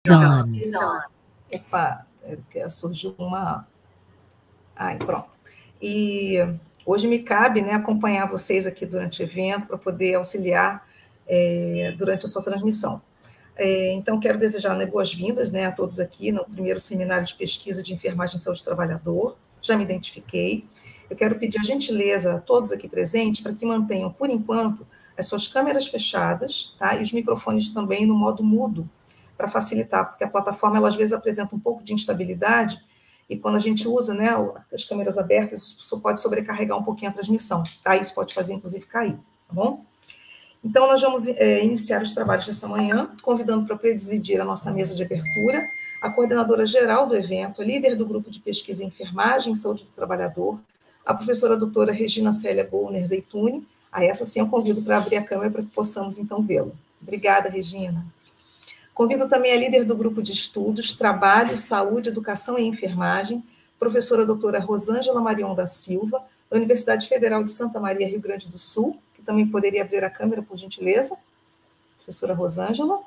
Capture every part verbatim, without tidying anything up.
on. Opa, surgiu uma... Ai, pronto. E hoje me cabe, né, acompanhar vocês aqui durante o evento para poder auxiliar é, durante a sua transmissão. É, então, quero desejar, né, boas-vindas, né, a todos aqui no primeiro seminário de pesquisa de enfermagem e saúde do trabalhador. Já me identifiquei. Eu quero pedir a gentileza a todos aqui presentes para que mantenham, por enquanto, as suas câmeras fechadas, tá? E os microfones também no modo mudo, para facilitar, porque a plataforma, ela, às vezes, apresenta um pouco de instabilidade, e quando a gente usa, né, as câmeras abertas, isso pode sobrecarregar um pouquinho a transmissão, tá? Isso pode fazer, inclusive, cair, tá bom? Então, nós vamos é, iniciar os trabalhos desta manhã, convidando para presidir a nossa mesa de abertura a coordenadora geral do evento, a líder do grupo de pesquisa em enfermagem e saúde do trabalhador, a professora doutora Regina Célia Goulner Zeituni. A essa sim eu convido para abrir a câmera para que possamos então vê-la. Obrigada, Regina. Convido também a líder do grupo de estudos, Trabalho, Saúde, Educação e Enfermagem, professora doutora Rosângela Marion da Silva, da Universidade Federal de Santa Maria, Rio Grande do Sul, que também poderia abrir a câmera, por gentileza. Professora Rosângela.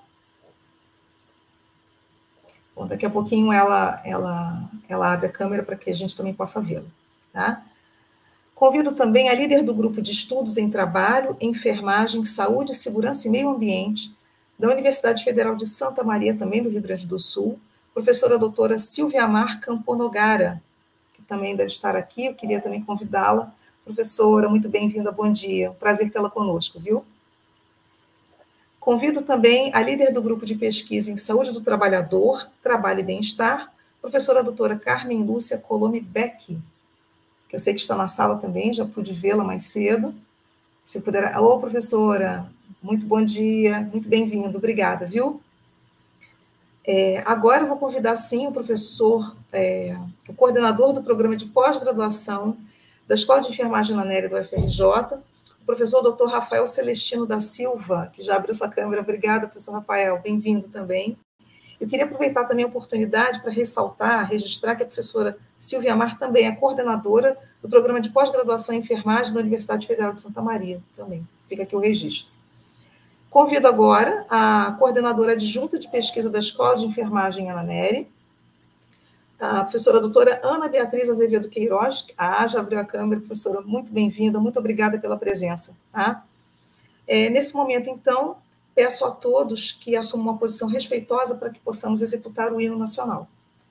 Bom, daqui a pouquinho ela, ela, ela abre a câmera para que a gente também possa vê-la, tá? Convido também a líder do grupo de estudos em trabalho, enfermagem, saúde, segurança e meio ambiente, da Universidade Federal de Santa Maria, também do Rio Grande do Sul, professora doutora Silvia Amar Camponogara, que também deve estar aqui. Eu queria também convidá-la. Professora, muito bem-vinda, bom dia. Prazer tê-la conosco, viu? Convido também a líder do grupo de pesquisa em saúde do trabalhador, trabalho e bem-estar, professora doutora Carmen Lúcia Colome Beck, que eu sei que está na sala também, já pude vê-la mais cedo. Se puder... Ô, professora, muito bom dia, muito bem-vindo, obrigada, viu? É, agora eu vou convidar, sim, o professor, é, o coordenador do programa de pós-graduação da Escola de Enfermagem na Nery do U F R J, o professor doutor Rafael Celestino da Silva, que já abriu sua câmera. Obrigada, professor Rafael, bem-vindo também. Eu queria aproveitar também a oportunidade para ressaltar, registrar que a professora Silvia Amar também é coordenadora do programa de pós-graduação em enfermagem da Universidade Federal de Santa Maria, também. Fica aqui o registro. Convido agora a coordenadora adjunta de pesquisa da Escola de Enfermagem na Nery, a professora doutora Ana Beatriz Azevedo Queiroz. Ah, já abriu a câmera, professora, muito bem-vinda, muito obrigada pela presença. Tá? É, nesse momento, então, peço a todos que assumam uma posição respeitosa para que possamos executar o hino nacional.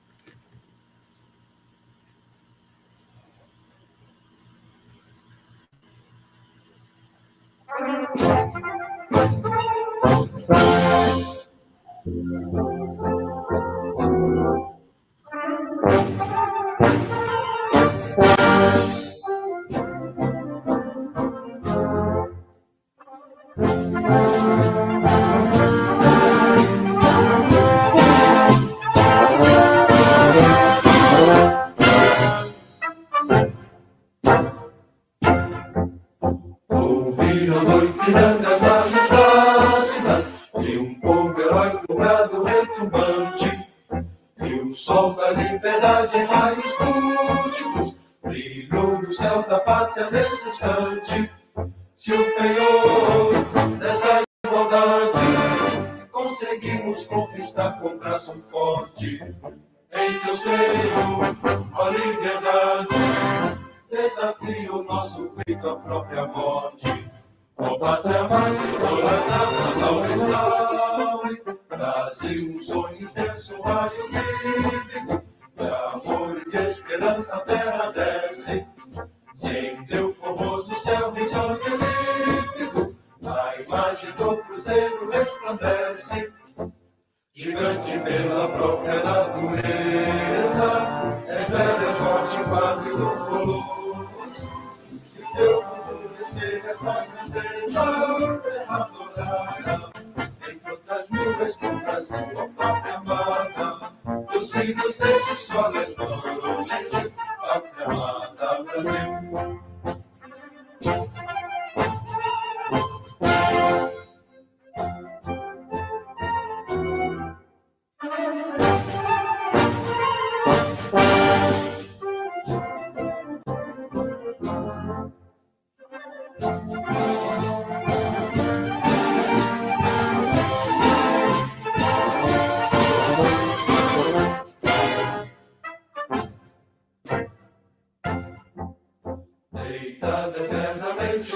Se o penhor dessa igualdade conseguimos conquistar com braço forte, em teu seio, a liberdade desafia o nosso peito à própria morte. Ó pátria mãe, idolatrada, salve, salve, Brasil, um sonho intenso, um raio vívido, de amor e de esperança a terra desce. Sem teu formoso céu risonho límpido, a imagem do cruzeiro resplandece. Gigante pela própria natureza, és velho, és forte, quadro do colosso. E teu futuro espelha essa grandeza, terra dourada. Entre outras mil respondas, a pátria amada, dos filhos desse sol resplandente, pátria amada, Brasil.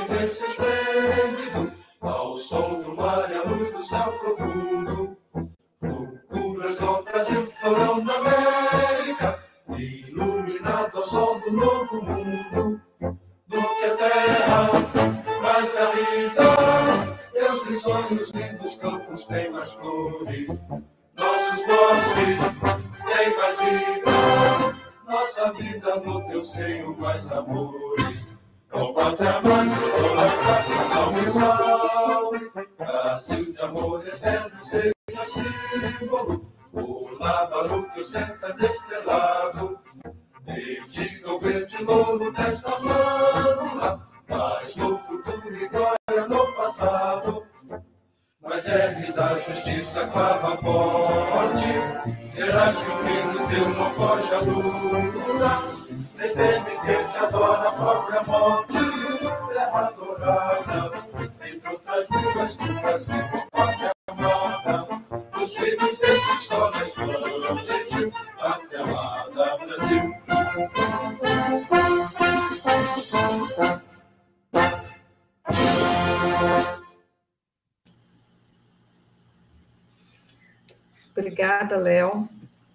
silêncio esplêndido, ao som do mar e à luz do céu profundo. Fulguras ao Brasil, florão da América, iluminado ao sol do novo mundo. Do que a terra mais garrida, teus risonhos lindos campos têm mais flores, nossos bosques têm mais vida, nossa vida no teu seio mais amores. Ó pátria mãe, idolatrada, salve, salve, Brasil de amor eterno seja símbolo, o lábaro que ostentas estrelado, bendiga o verde louro desta flâmula, paz no futuro e glória no passado. Mas erres da justiça clava forte, verás que o fim do teu não foge à luta, nem teme quem te adora a própria morte, terra adorada, entre outras línguas do Brasil, pátria amada, os filhos desse sol resplandente, pátria amada, Brasil. Obrigada, Léo.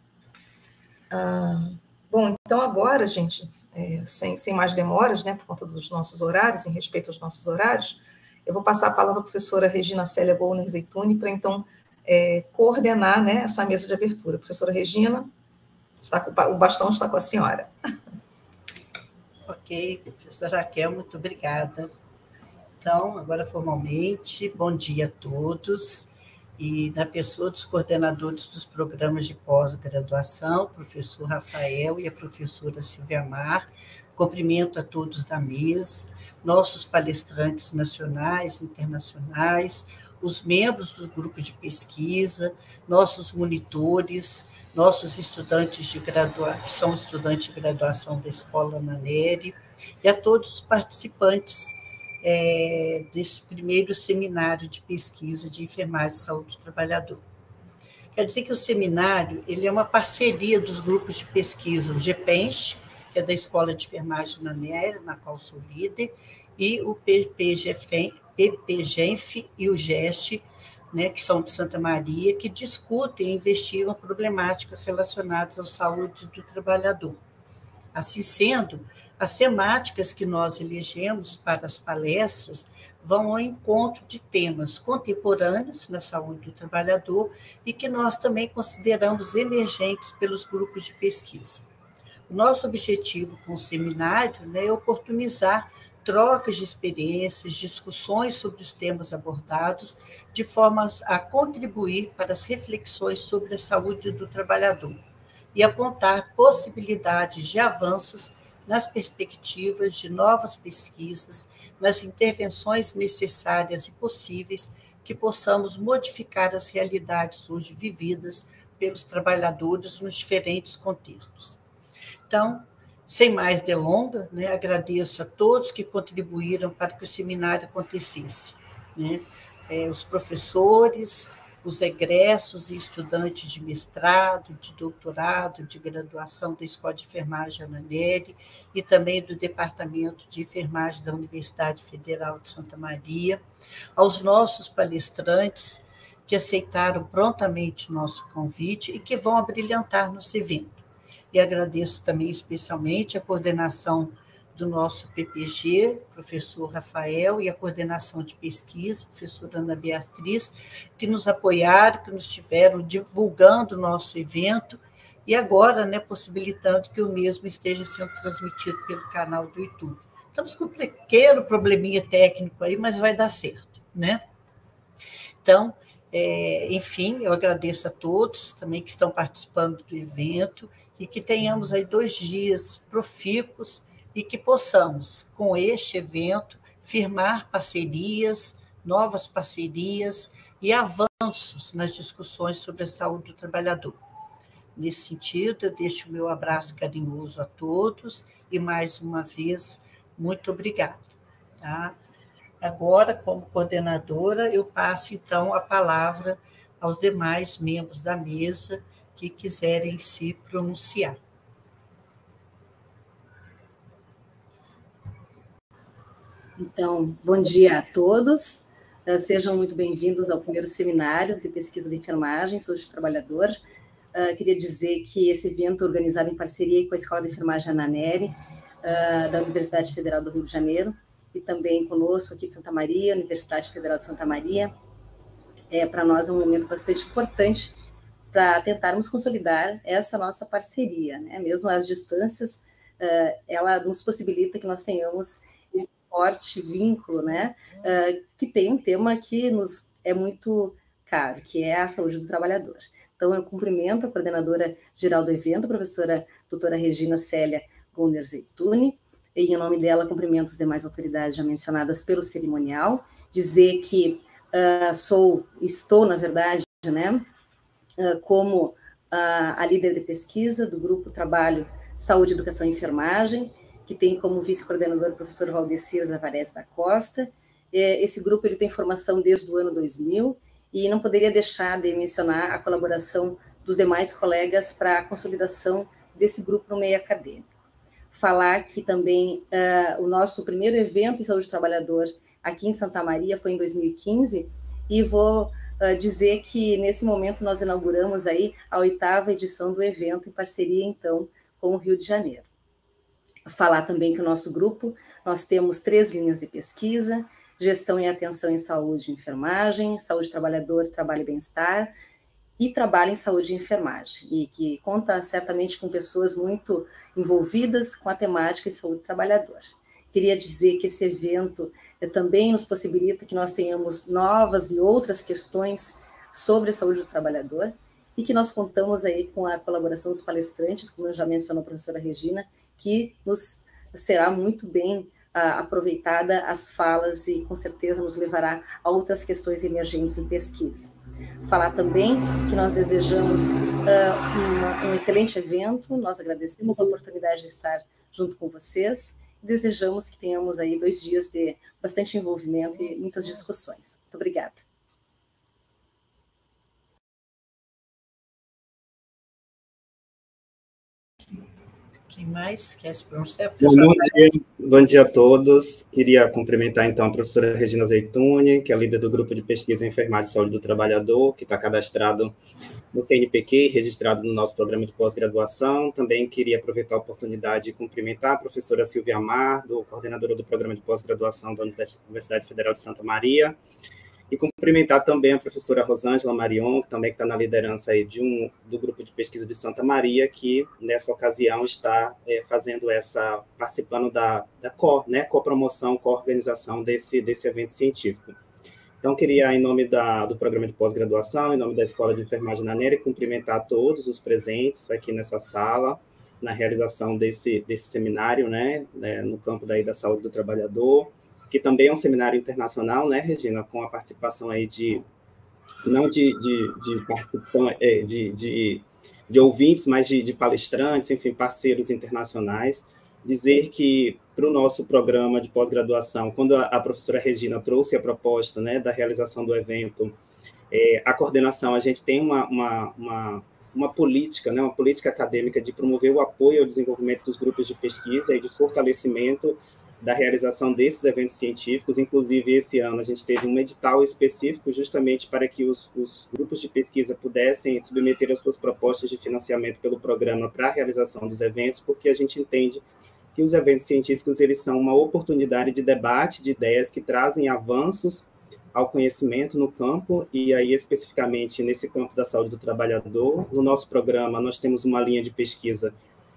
Ah, bom, então agora, gente, é, sem, sem mais demoras, né, por conta dos nossos horários, em respeito aos nossos horários, eu vou passar a palavra à professora Regina Célia Goulner Zeituni para, então, é, coordenar, né, essa mesa de abertura. Professora Regina, está com, o bastão está com a senhora. Ok, professora Raquel, muito obrigada. Então, agora formalmente, bom dia a todos. E na pessoa dos coordenadores dos programas de pós-graduação, o professor Rafael e a professora Silvia Mar, cumprimento a todos da mesa, nossos palestrantes nacionais, internacionais, os membros do grupo de pesquisa, nossos monitores, nossos estudantes de graduação, que são estudantes de graduação da Escola Naneri, e a todos os participantes É, desse primeiro seminário de pesquisa de enfermagem e saúde do trabalhador. Quer dizer que o seminário ele é uma parceria dos grupos de pesquisa, o GEPENCH, que é da Escola de Enfermagem na Naneri, na qual sou líder, e o P P G E N F e o GEST, né, que são de Santa Maria, que discutem e investigam problemáticas relacionadas à saúde do trabalhador. Assim sendo, as temáticas que nós elegemos para as palestras vão ao encontro de temas contemporâneos na saúde do trabalhador e que nós também consideramos emergentes pelos grupos de pesquisa. O nosso objetivo com o seminário, né, é oportunizar trocas de experiências, discussões sobre os temas abordados, de forma a contribuir para as reflexões sobre a saúde do trabalhador e apontar possibilidades de avanços nas perspectivas de novas pesquisas, nas intervenções necessárias e possíveis que possamos modificar as realidades hoje vividas pelos trabalhadores nos diferentes contextos. Então, sem mais delongas, né, agradeço a todos que contribuíram para que o seminário acontecesse, né, é, os professores, os egressos e estudantes de mestrado, de doutorado, de graduação da Escola de Enfermagem Naneri e também do Departamento de Enfermagem da Universidade Federal de Santa Maria, aos nossos palestrantes que aceitaram prontamente o nosso convite e que vão abrilhantar nosso evento. E agradeço também especialmente a coordenação do nosso P P G, professor Rafael, e a coordenação de pesquisa, professora Ana Beatriz, que nos apoiaram, que nos estiveram divulgando o nosso evento, e agora, né, possibilitando que o mesmo esteja sendo transmitido pelo canal do YouTube. Estamos com um pequeno probleminha técnico aí, mas vai dar certo, né? Então, é, enfim, eu agradeço a todos também que estão participando do evento e que tenhamos aí dois dias profícuos e que possamos, com este evento, firmar parcerias, novas parcerias e avanços nas discussões sobre a saúde do trabalhador. Nesse sentido, eu deixo o meu abraço carinhoso a todos e, mais uma vez, muito obrigada. Tá? Agora, como coordenadora, eu passo, então, a palavra aos demais membros da mesa que quiserem se pronunciar. Então, bom dia a todos, uh, sejam muito bem-vindos ao primeiro seminário de pesquisa de enfermagem, saúde do trabalhador. Uh, queria dizer que esse evento, organizado em parceria com a Escola de Enfermagem Ananeri, uh, da Universidade Federal do Rio de Janeiro, e também conosco aqui de Santa Maria, Universidade Federal de Santa Maria, é, para nós é um momento bastante importante para tentarmos consolidar essa nossa parceria, né? Mesmo às distâncias, uh, ela nos possibilita que nós tenhamos esse forte vínculo, né? Uh, que tem um tema que nos é muito caro, que é a saúde do trabalhador. Então, eu cumprimento a coordenadora geral do evento, a professora doutora Regina Célia Gonder Zeituni, e em nome dela cumprimento as demais autoridades já mencionadas pelo cerimonial, dizer que uh, sou, estou, na verdade, né, uh, como uh, a líder de pesquisa do Grupo Trabalho Saúde, Educação e Enfermagem, que tem como vice-coordenador o professor Valdecir Zavarés da Costa. Esse grupo ele tem formação desde o ano dois mil, e não poderia deixar de mencionar a colaboração dos demais colegas para a consolidação desse grupo no meio acadêmico. Falar que também uh, o nosso primeiro evento em saúde do trabalhador aqui em Santa Maria foi em dois mil e quinze, e vou uh, dizer que nesse momento nós inauguramos aí a oitava edição do evento em parceria então com o Rio de Janeiro. Falar também que o nosso grupo, nós temos três linhas de pesquisa: gestão e atenção em saúde e enfermagem, saúde do trabalhador, trabalho e bem-estar, e trabalho em saúde e enfermagem, e que conta certamente com pessoas muito envolvidas com a temática de saúde do trabalhador. Queria dizer que esse evento também nos possibilita que nós tenhamos novas e outras questões sobre a saúde do trabalhador, e que nós contamos aí com a colaboração dos palestrantes, como já mencionou a professora Regina, que nos será muito bem Uh, aproveitada as falas e com certeza nos levará a outras questões emergentes em pesquisa. Falar também que nós desejamos uh, um, um excelente evento, nós agradecemos a oportunidade de estar junto com vocês e desejamos que tenhamos aí dois dias de bastante envolvimento e muitas discussões. Muito obrigada. Quem mais quer se pronunciar? Bom, bom, dia, bom dia a todos. Queria cumprimentar, então, a professora Regina Zeituni, que é líder do Grupo de Pesquisa em Enfermagem e Saúde do Trabalhador, que está cadastrado no C N P Q, registrado no nosso programa de pós-graduação. Também queria aproveitar a oportunidade de cumprimentar a professora Silvia Amardo, coordenadora do programa de pós-graduação da Universidade Federal de Santa Maria, e cumprimentar também a professora Rosângela Marion, que também está na liderança aí de um, do grupo de pesquisa de Santa Maria, que nessa ocasião está é, fazendo essa, participando da, da co, né, copromoção, co-organização desse, desse evento científico. Então, queria, em nome da, do programa de pós-graduação, em nome da Escola de Enfermagem Ananeri, cumprimentar todos os presentes aqui nessa sala, na realização desse, desse seminário, né, né, no campo daí da saúde do trabalhador, que também é um seminário internacional, né, Regina, com a participação aí de, não de, de, de, participantes, de, de, de ouvintes, mas de, de palestrantes, enfim, parceiros internacionais. Dizer que, para o nosso programa de pós-graduação, quando a, a professora Regina trouxe a proposta, né, da realização do evento, é, a coordenação, a gente tem uma, uma, uma, uma política, né, uma política acadêmica de promover o apoio ao desenvolvimento dos grupos de pesquisa e de fortalecimento da realização desses eventos científicos. Inclusive, esse ano a gente teve um edital específico justamente para que os, os grupos de pesquisa pudessem submeter as suas propostas de financiamento pelo programa para a realização dos eventos, porque a gente entende que os eventos científicos eles são uma oportunidade de debate de ideias que trazem avanços ao conhecimento no campo, e aí especificamente nesse campo da saúde do trabalhador. No nosso programa nós temos uma linha de pesquisa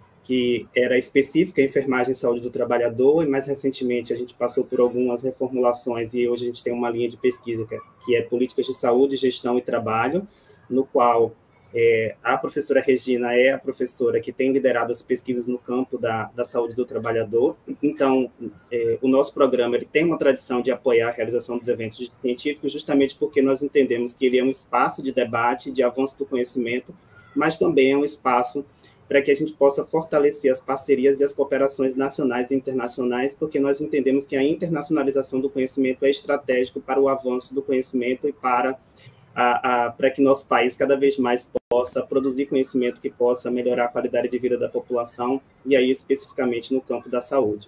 que era específica em enfermagem e saúde do trabalhador, e mais recentemente a gente passou por algumas reformulações, e hoje a gente tem uma linha de pesquisa que é políticas de saúde, gestão e trabalho, no qual é, a professora Regina é a professora que tem liderado as pesquisas no campo da, da saúde do trabalhador. Então, é, o nosso programa ele tem uma tradição de apoiar a realização dos eventos científicos, justamente porque nós entendemos que ele é um espaço de debate, de avanço do conhecimento, mas também é um espaço para que a gente possa fortalecer as parcerias e as cooperações nacionais e internacionais, porque nós entendemos que a internacionalização do conhecimento é estratégico para o avanço do conhecimento e para, a, a, para que nosso país cada vez mais possa produzir conhecimento que possa melhorar a qualidade de vida da população, e aí especificamente no campo da saúde.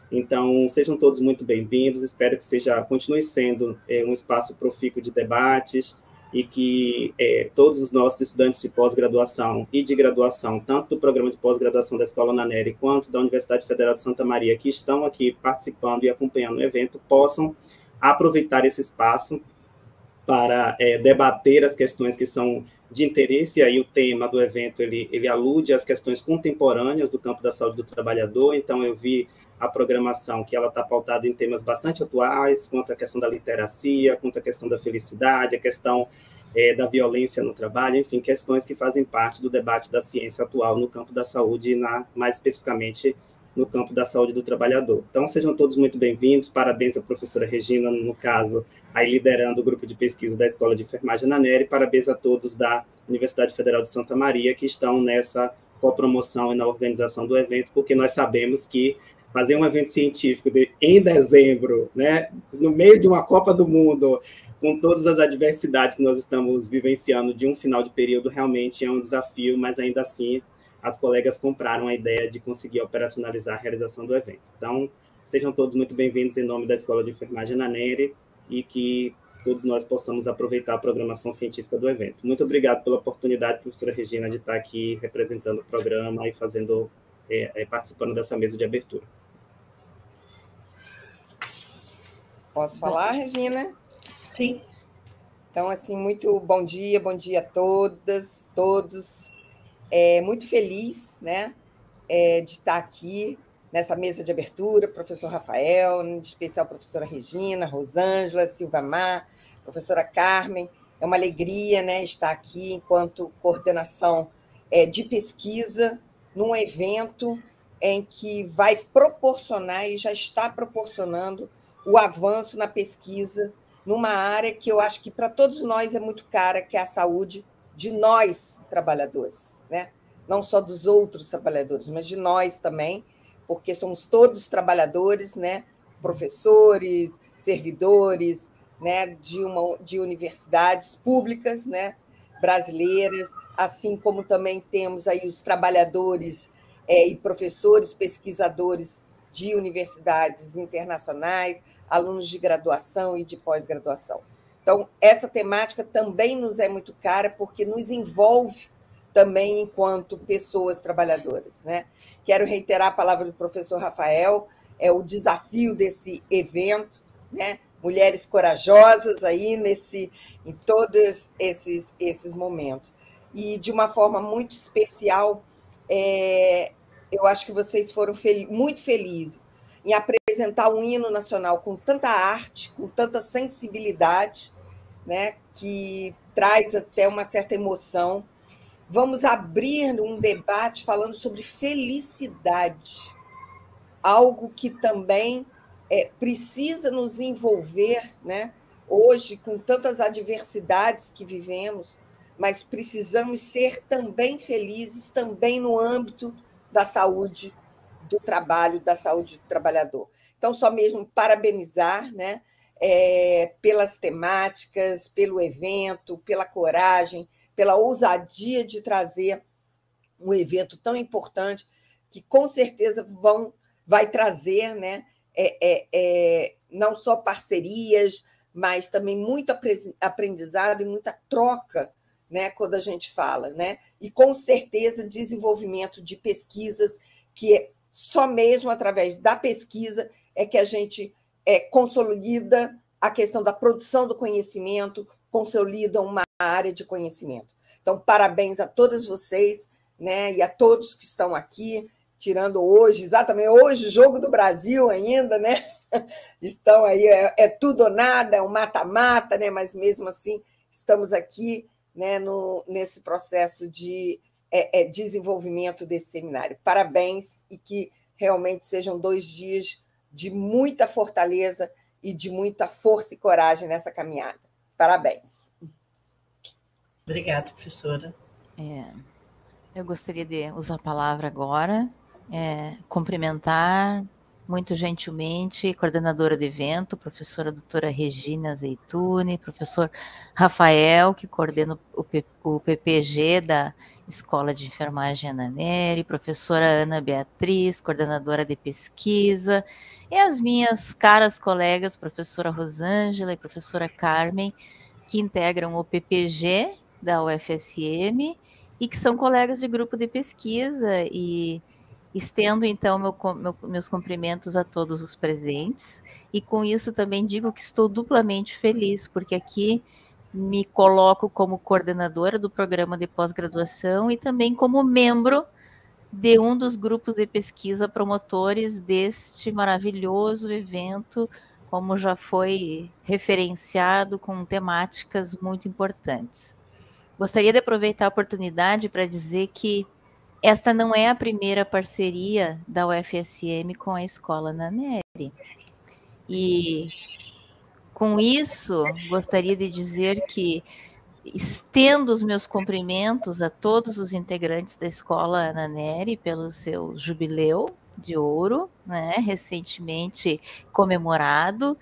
Então, sejam todos muito bem-vindos, espero que seja, continue sendo é, um espaço profícuo de debates e que é, todos os nossos estudantes de pós-graduação e de graduação, tanto do programa de pós-graduação da Escola Ana Nery quanto da Universidade Federal de Santa Maria, que estão aqui participando e acompanhando o evento, possam aproveitar esse espaço para é, debater as questões que são de interesse, e aí o tema do evento, ele, ele alude às questões contemporâneas do campo da saúde do trabalhador, então eu vi a programação que ela está pautada em temas bastante atuais, quanto à questão da literacia, quanto à questão da felicidade, a questão é, da violência no trabalho, enfim, questões que fazem parte do debate da ciência atual no campo da saúde, e na, mais especificamente no campo da saúde do trabalhador. Então, sejam todos muito bem-vindos, parabéns à professora Regina, no caso, aí liderando o grupo de pesquisa da Escola de Enfermagem Ana Nery, parabéns a todos da Universidade Federal de Santa Maria que estão nessa copromoção e na organização do evento, porque nós sabemos que fazer um evento científico de, em dezembro, né, no meio de uma Copa do Mundo, com todas as adversidades que nós estamos vivenciando de um final de período, realmente é um desafio, mas ainda assim as colegas compraram a ideia de conseguir operacionalizar a realização do evento. Então, sejam todos muito bem-vindos em nome da Escola de Enfermagem Ana Nery e que todos nós possamos aproveitar a programação científica do evento. Muito obrigado pela oportunidade, professora Regina, de estar aqui representando o programa e fazendo, é, é, participando dessa mesa de abertura. Posso falar, Regina? Sim. Então, assim, muito bom dia, bom dia a todas, todos. É, muito feliz, né, é, de estar aqui nessa mesa de abertura, professor Rafael, em especial professora Regina, Rosângela, Silva Mar, professora Carmen. É uma alegria, né, estar aqui enquanto coordenação é, de pesquisa num evento em que vai proporcionar e já está proporcionando o avanço na pesquisa numa área que eu acho que para todos nós é muito cara, que é a saúde de nós, trabalhadores, né? Não só dos outros trabalhadores, mas de nós também, porque somos todos trabalhadores, né? Professores, servidores, né? de, uma, de universidades públicas, né? brasileiras, assim como também temos aí os trabalhadores é, e professores, pesquisadores de universidades internacionais, alunos de graduação e de pós-graduação. Então, essa temática também nos é muito cara, porque nos envolve também enquanto pessoas trabalhadoras, né? Quero reiterar a palavra do professor Rafael, é o desafio desse evento, né? Mulheres corajosas aí nesse, em todos esses, esses momentos. E, de uma forma muito especial, é, eu acho que vocês foram fel- muito felizes em apresentar um hino nacional com tanta arte, com tanta sensibilidade, né, que traz até uma certa emoção. Vamos abrir um debate falando sobre felicidade, algo que também é, precisa nos envolver, né? Hoje, com tantas adversidades que vivemos, mas precisamos ser também felizes, também no âmbito da saúde do trabalho, da saúde do trabalhador. Então, só mesmo parabenizar, né? É, pelas temáticas, pelo evento, pela coragem, pela ousadia de trazer um evento tão importante que, com certeza, vão, vai trazer, né, é, é, é, não só parcerias, mas também muito aprendizado e muita troca, né, quando a gente fala, né? E, com certeza, desenvolvimento de pesquisas, que é só mesmo através da pesquisa é que a gente É, consolida a questão da produção do conhecimento, consolida uma área de conhecimento. Então, parabéns a todas vocês, né, e a todos que estão aqui, tirando hoje, exatamente hoje, Jogo do Brasil ainda, né? Estão aí, é, é tudo ou nada, é um mata-mata, né? Mas mesmo assim, estamos aqui, né, no, nesse processo de é, é, desenvolvimento desse seminário. Parabéns e que realmente sejam dois dias de muita fortaleza e de muita força e coragem nessa caminhada. Parabéns. Obrigada, professora. É, eu gostaria de usar a palavra agora, é, cumprimentar muito gentilmente a coordenadora do evento, professora doutora Regina Zeituni, professor Rafael, que coordena o, P, o P P G da Escola de Enfermagem Ana Nery, professora Ana Beatriz, coordenadora de pesquisa, e as minhas caras colegas, professora Rosângela e professora Carmen, que integram o P P G da U F S M e que são colegas de grupo de pesquisa, e estendo, então, meu, meu, meus cumprimentos a todos os presentes, e com isso também digo que estou duplamente feliz, porque aqui me coloco como coordenadora do programa de pós-graduação e também como membro de um dos grupos de pesquisa promotores deste maravilhoso evento, como já foi referenciado, com temáticas muito importantes. Gostaria de aproveitar a oportunidade para dizer que esta não é a primeira parceria da U F S M com a Escola Nannerl. E, com isso, gostaria de dizer que estendo os meus cumprimentos a todos os integrantes da Escola Nannerl pelo seu jubileu de ouro, né, recentemente comemorado.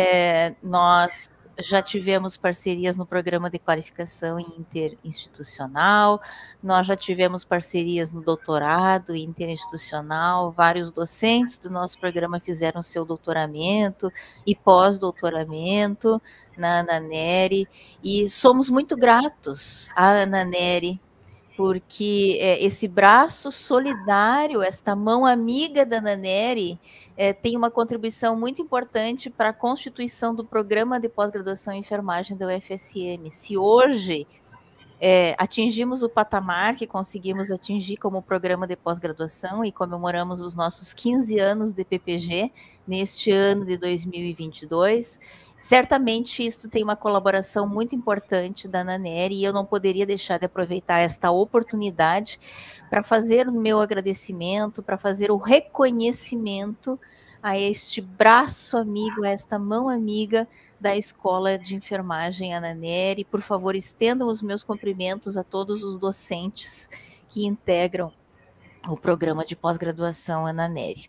É, nós já tivemos parcerias no programa de qualificação interinstitucional, nós já tivemos parcerias no doutorado interinstitucional, vários docentes do nosso programa fizeram seu doutoramento e pós-doutoramento na Nannerl, e somos muito gratos à Nannerl, porque é, esse braço solidário, esta mão amiga da Nannerl, é, tem uma contribuição muito importante para a constituição do programa de pós-graduação em enfermagem da U F S M. Se hoje é, atingimos o patamar que conseguimos atingir como programa de pós-graduação e comemoramos os nossos quinze anos de P P G neste ano de dois mil e vinte e dois, certamente isto tem uma colaboração muito importante da Nannerl, e eu não poderia deixar de aproveitar esta oportunidade para fazer o meu agradecimento, para fazer o reconhecimento a este braço amigo, a esta mão amiga da Escola de Enfermagem, a Nannerl. Por favor, estendam os meus cumprimentos a todos os docentes que integram o programa de pós-graduação a Nannerl.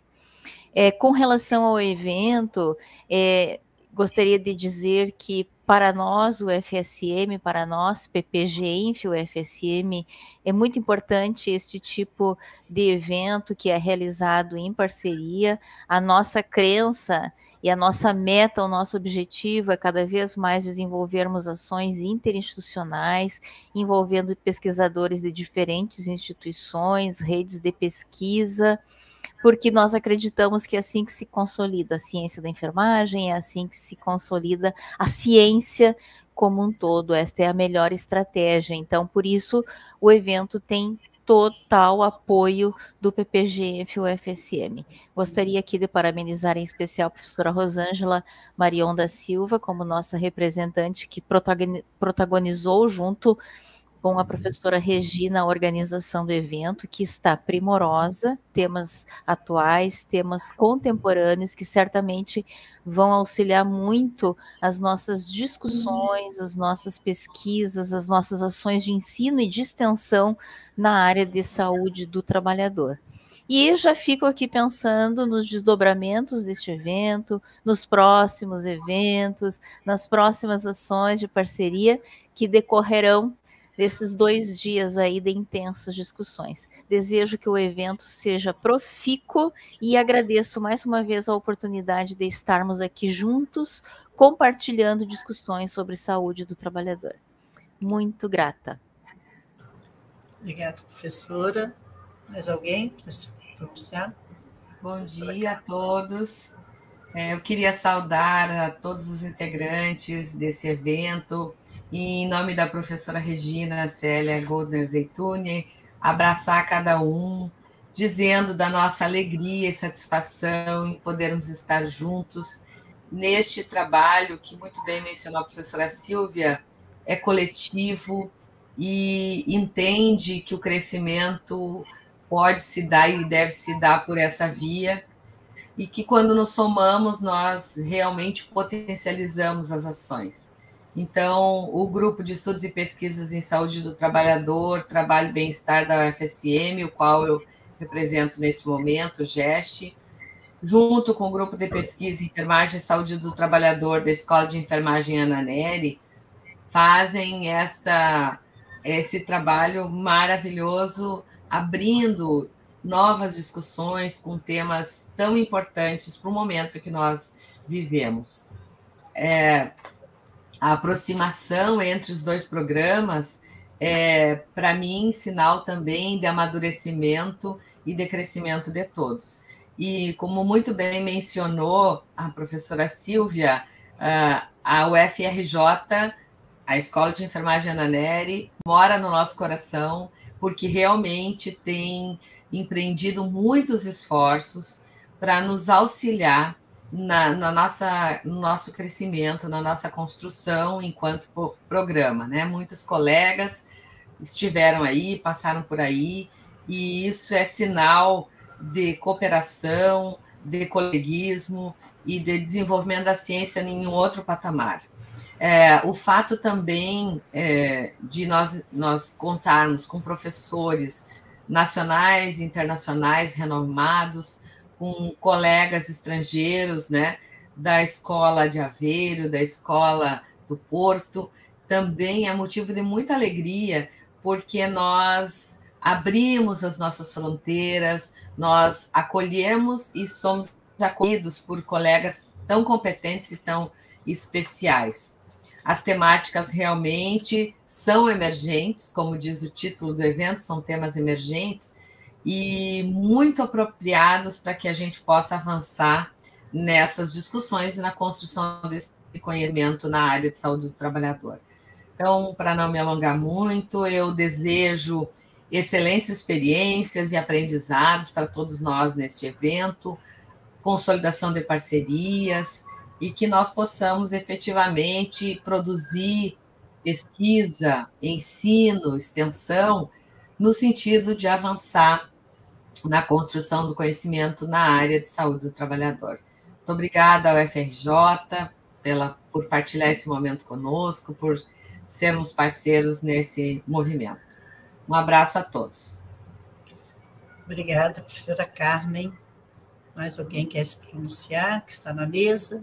É, com relação ao evento, é, gostaria de dizer que para nós, o F S M, para nós, P P G I N F, o F S M, é muito importante este tipo de evento que é realizado em parceria. A nossa crença e a nossa meta, o nosso objetivo é cada vez mais desenvolvermos ações interinstitucionais, envolvendo pesquisadores de diferentes instituições, redes de pesquisa, porque nós acreditamos que é assim que se consolida a ciência da enfermagem, é assim que se consolida a ciência como um todo. Esta é a melhor estratégia. Então, por isso, o evento tem total apoio do P P G I N F U F S M. Gostaria aqui de parabenizar em especial a professora Rosângela Marion da Silva, como nossa representante, que protagonizou junto com a professora Regina a organização do evento, que está primorosa, temas atuais, temas contemporâneos, que certamente vão auxiliar muito as nossas discussões, as nossas pesquisas, as nossas ações de ensino e de extensão na área de saúde do trabalhador. E já fico aqui pensando nos desdobramentos deste evento, nos próximos eventos, nas próximas ações de parceria que decorrerão desses dois dias aí de intensas discussões. Desejo que o evento seja profícuo e agradeço mais uma vez a oportunidade de estarmos aqui juntos, compartilhando discussões sobre saúde do trabalhador. Muito grata. Obrigada, professora. Mais alguém para se pronunciar? Bom dia a todos. É, eu queria saudar a todos os integrantes desse evento, e, em nome da professora Regina Célia Goldner Zeituni, abraçar cada um, dizendo da nossa alegria e satisfação em podermos estar juntos neste trabalho que, muito bem mencionou a professora Silvia, é coletivo e entende que o crescimento pode se dar e deve se dar por essa via, e que, quando nos somamos, nós realmente potencializamos as ações. Então, o Grupo de Estudos e Pesquisas em Saúde do Trabalhador, Trabalho e Bem-Estar da U F S M, o qual eu represento nesse momento, o GEST, junto com o Grupo de Pesquisa em Enfermagem e Saúde do Trabalhador da Escola de Enfermagem Nannerl, fazem esta, esse trabalho maravilhoso, abrindo novas discussões com temas tão importantes para o momento que nós vivemos. É, a aproximação entre os dois programas é, para mim, sinal também de amadurecimento e de crescimento de todos. E, como muito bem mencionou a professora Silvia, a U F R J, a Escola de Enfermagem Ana Nery, mora no nosso coração, porque realmente tem empreendido muitos esforços para nos auxiliar na, na nossa, no nosso crescimento, na nossa construção enquanto programa, né? Muitos colegas estiveram aí, passaram por aí, e isso é sinal de cooperação, de coleguismo e de desenvolvimento da ciência em um outro patamar. É, o fato também é, de nós, nós contarmos com professores nacionais e internacionais renomados, com colegas estrangeiros, né, da Escola de Aveiro, da Escola do Porto, também é motivo de muita alegria, porque nós abrimos as nossas fronteiras, nós acolhemos e somos acolhidos por colegas tão competentes e tão especiais. As temáticas realmente são emergentes, como diz o título do evento, são temas emergentes e muito apropriados para que a gente possa avançar nessas discussões e na construção desse conhecimento na área de saúde do trabalhador. Então, para não me alongar muito, eu desejo excelentes experiências e aprendizados para todos nós neste evento, consolidação de parcerias e que nós possamos efetivamente produzir pesquisa, ensino, extensão, no sentido de avançar na construção do conhecimento na área de saúde do trabalhador. Muito obrigada ao U F R J pela, por partilhar esse momento conosco, por sermos parceiros nesse movimento. Um abraço a todos. Obrigada, professora Carmen. Mais alguém quer se pronunciar, que está na mesa?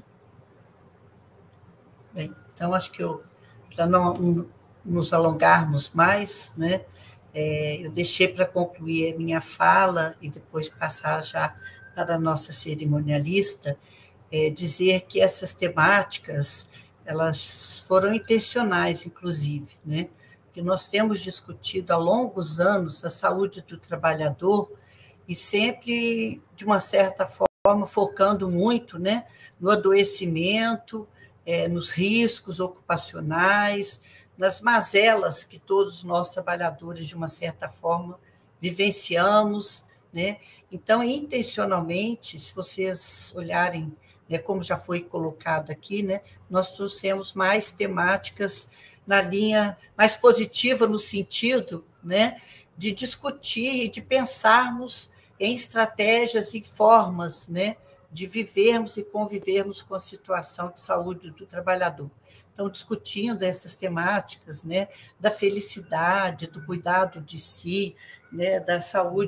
Bem, então, acho que para não nos alongarmos mais, né, é, eu deixei para concluir a minha fala e depois passar já para a nossa cerimonialista, é, dizer que essas temáticas, elas foram intencionais, inclusive, né? Que nós temos discutido há longos anos a saúde do trabalhador e sempre, de uma certa forma, focando muito, né, no adoecimento, é, nos riscos ocupacionais, nas mazelas que todos nós trabalhadores, de uma certa forma, vivenciamos, né? Então, intencionalmente, se vocês olharem, né, como já foi colocado aqui, né, nós trouxemos mais temáticas na linha mais positiva, no sentido, né, de discutir e de pensarmos em estratégias e formas, né, de vivermos e convivermos com a situação de saúde do trabalhador. Então, discutindo essas temáticas, né, da felicidade, do cuidado de si, né, da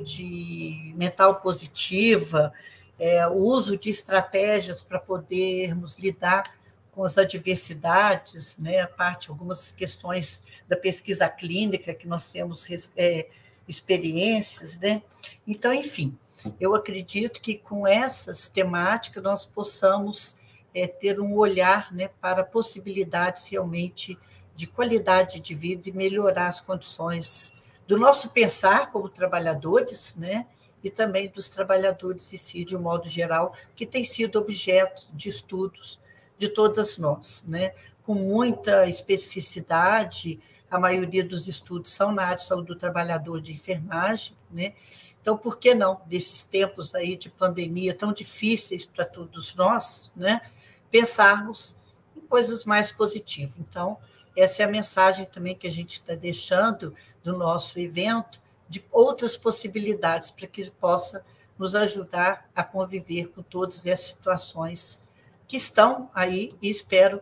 saúde mental positiva, é, o uso de estratégias para podermos lidar com as adversidades, né, a parte, algumas questões da pesquisa clínica que nós temos é, experiências, né? Então, enfim, eu acredito que com essas temáticas nós possamos é, ter um olhar, né, para possibilidades realmente de qualidade de vida e melhorar as condições do nosso pensar como trabalhadores, né, e também dos trabalhadores em si, de um modo geral, que tem sido objeto de estudos de todas nós, né? Com muita especificidade, a maioria dos estudos são na área de saúde do trabalhador, de enfermagem, né? Então, por que não, desses tempos aí de pandemia tão difíceis para todos nós, né, pensarmos em coisas mais positivas? Então, essa é a mensagem também que a gente está deixando do nosso evento, de outras possibilidades para que ele possa nos ajudar a conviver com todas essas situações que estão aí e espero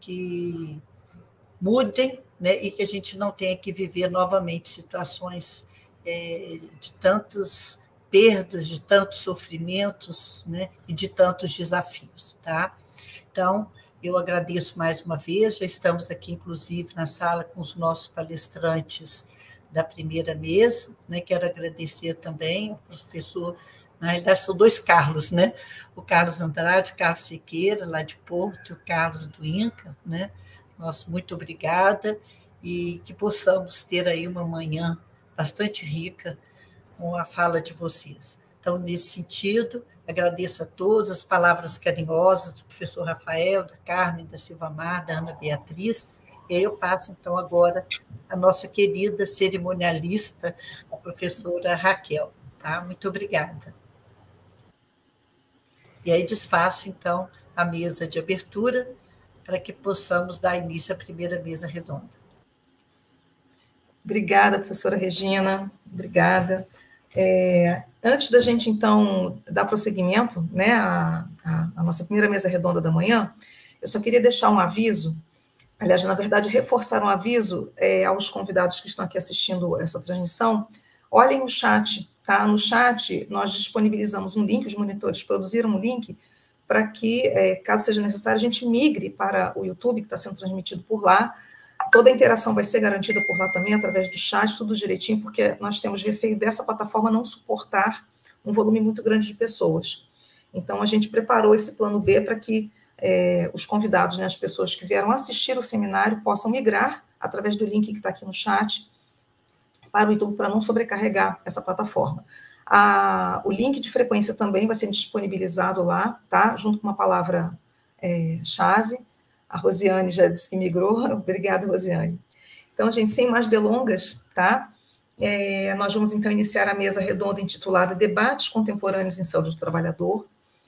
que mudem, né, e que a gente não tenha que viver novamente situações é, de tantas perdas, de tantos sofrimentos, né, e de tantos desafios. Tá? Então, eu agradeço mais uma vez, já estamos aqui, inclusive, na sala com os nossos palestrantes da primeira mesa, né? Quero agradecer também ao professor, na realidade são dois Carlos, né? O Carlos Andrade, Carlos Siqueira, lá de Porto, e o Carlos do INCA, né? Nosso muito obrigada, e que possamos ter aí uma manhã bastante rica com a fala de vocês. Então, nesse sentido, agradeço a todos as palavras carinhosas do professor Rafael, da Carmen, da Silva Mar, da Ana Beatriz, e aí eu passo, então, agora a nossa querida cerimonialista, a professora Raquel. Tá? Muito obrigada. E aí desfaço, então, a mesa de abertura para que possamos dar início à primeira mesa redonda. Obrigada, professora Regina, obrigada. É, antes da gente, então, dar prosseguimento, né, à, à nossa primeira mesa redonda da manhã, eu só queria deixar um aviso, aliás, na verdade, reforçar um aviso é, aos convidados que estão aqui assistindo essa transmissão. Olhem o chat, tá? No chat, nós disponibilizamos um link, os monitores produziram um link para que, é, caso seja necessário, a gente migre para o YouTube, que está sendo transmitido por lá. Toda a interação vai ser garantida por lá também, através do chat, tudo direitinho, porque nós temos receio dessa plataforma não suportar um volume muito grande de pessoas. Então, a gente preparou esse plano B para que é, os convidados, né, as pessoas que vieram assistir o seminário, possam migrar através do link que está aqui no chat para o YouTube, para não sobrecarregar essa plataforma. A, o link de frequência também vai ser disponibilizado lá, tá? Junto com uma palavra-chave. É, a Rosiane já disse que migrou. Obrigada, Rosiane. Então, gente, sem mais delongas, tá? É, nós vamos, então, iniciar a mesa redonda intitulada Debates Contemporâneos em Saúde do Trabalhador.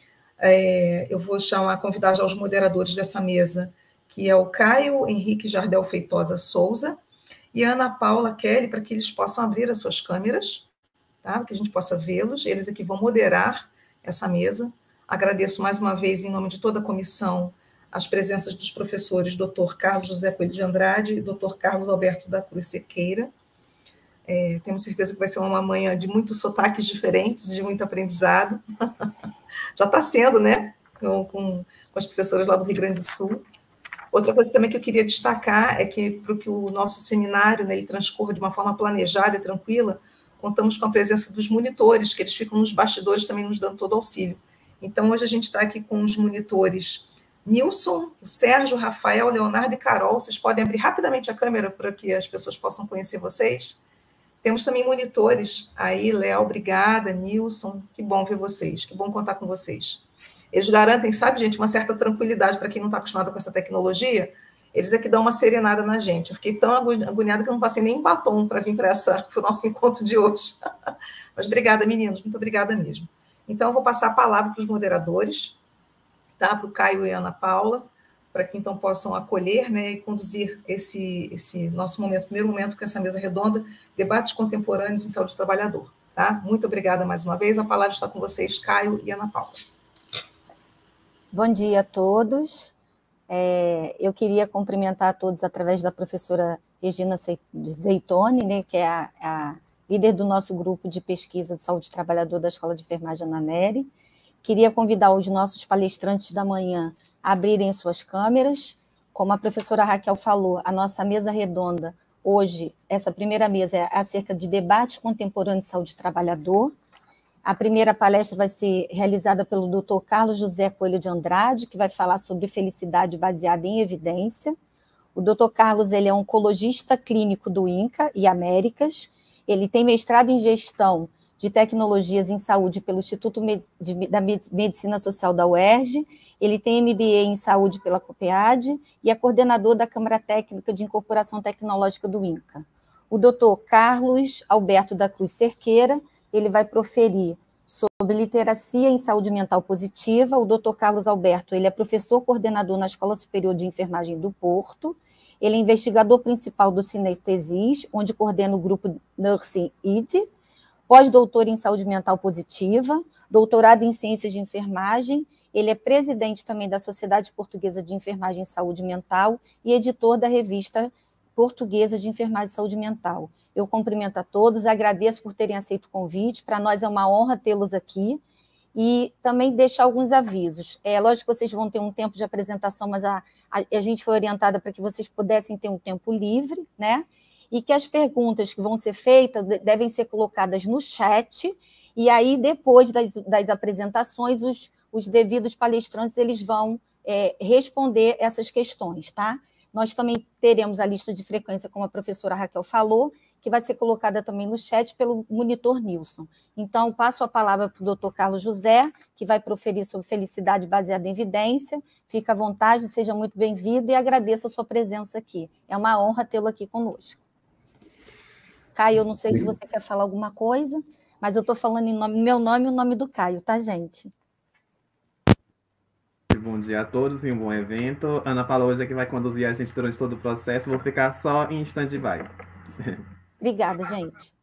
É, eu vou chamar, convidar já os moderadores dessa mesa, que é o Caio Henrique Jardel Feitosa Souza e a Ana Paula Kelly, para que eles possam abrir as suas câmeras, tá? Para que a gente possa vê-los. Eles aqui vão moderar essa mesa. Agradeço mais uma vez, em nome de toda a comissão, as presenças dos professores doutor Carlos José Coelho de Andrade e doutor Carlos Alberto da Cruz Sequeira. É, temos certeza que vai ser uma manhã de muitos sotaques diferentes, de muito aprendizado. Já está sendo, né? Com, com, com as professoras lá do Rio Grande do Sul. Outra coisa também que eu queria destacar é que, para que o nosso seminário, né, ele transcorra de uma forma planejada e tranquila, contamos com a presença dos monitores, que eles ficam nos bastidores também nos dando todo o auxílio. Então, hoje a gente está aqui com os monitores Nilson, o Sérgio, Rafael, Leonardo e Carol. Vocês podem abrir rapidamente a câmera para que as pessoas possam conhecer vocês. Temos também monitores aí, Léo, obrigada, Nilson, que bom ver vocês, que bom contar com vocês. Eles garantem, sabe, gente, uma certa tranquilidade para quem não está acostumado com essa tecnologia. Eles é que dão uma serenada na gente. Eu fiquei tão agoniada que eu não passei nem batom para vir para o nosso encontro de hoje. Mas obrigada, meninos, muito obrigada mesmo. Então, eu vou passar a palavra para os moderadores, tá? Para o Caio e a Ana Paula, para que então possam acolher, né, e conduzir esse, esse nosso momento, primeiro momento com essa mesa redonda, debates contemporâneos em saúde do trabalhador. Tá? Muito obrigada mais uma vez. A palavra está com vocês, Caio e Ana Paula. Bom dia a todos. É, eu queria cumprimentar a todos através da professora Regina Zeitone, né, que é a, a líder do nosso grupo de pesquisa de saúde do trabalhador da Escola de Enfermagem Ananeri. Queria convidar os nossos palestrantes da manhã a abrirem suas câmeras. Como a professora Raquel falou, a nossa mesa redonda, hoje, essa primeira mesa é acerca de debate contemporâneo de saúde do trabalhador. A primeira palestra vai ser realizada pelo doutor Carlos José Coelho de Andrade, que vai falar sobre felicidade baseada em evidência. O doutor Carlos, ele é oncologista clínico do INCA e Américas. Ele tem mestrado em gestão de tecnologias em saúde pelo Instituto da Medicina Social da U E R J. Ele tem M B A em saúde pela COPEAD e é coordenador da Câmara Técnica de Incorporação Tecnológica do INCA. O doutor Carlos Alberto da Cruz Cerqueira, ele vai proferir sobre literacia em saúde mental positiva. O doutor Carlos Alberto, ele é professor coordenador na Escola Superior de Enfermagem do Porto. Ele é investigador principal do Sinestesis, onde coordena o grupo Nursing I D. Pós-doutor em saúde mental positiva, doutorado em ciências de enfermagem. Ele é presidente também da Sociedade Portuguesa de Enfermagem e Saúde Mental e editor da revista Portuguesa de Enfermagem e Saúde Mental. Eu cumprimento a todos, agradeço por terem aceito o convite, para nós é uma honra tê-los aqui, e também deixar alguns avisos. É lógico que vocês vão ter um tempo de apresentação, mas a, a, a gente foi orientada para que vocês pudessem ter um tempo livre, né? e que as perguntas que vão ser feitas devem ser colocadas no chat, e aí, depois das, das apresentações, os, os devidos palestrantes eles vão é, responder essas questões, tá? Nós também teremos a lista de frequência, como a professora Raquel falou, que vai ser colocada também no chat pelo monitor Nilson. Então, passo a palavra para o doutor Carlos José, que vai proferir sobre felicidade baseada em evidência. Fica à vontade, seja muito bem-vindo e agradeço a sua presença aqui. É uma honra tê-lo aqui conosco. Caio, eu não sei se você quer falar alguma coisa, mas eu estou falando em nome, meu nome e o nome do Caio, tá, gente? Bom dia a todos e um bom evento. Ana Paula hoje é que vai conduzir a gente durante todo o processo, vou ficar só em stand-by. Obrigada, gente.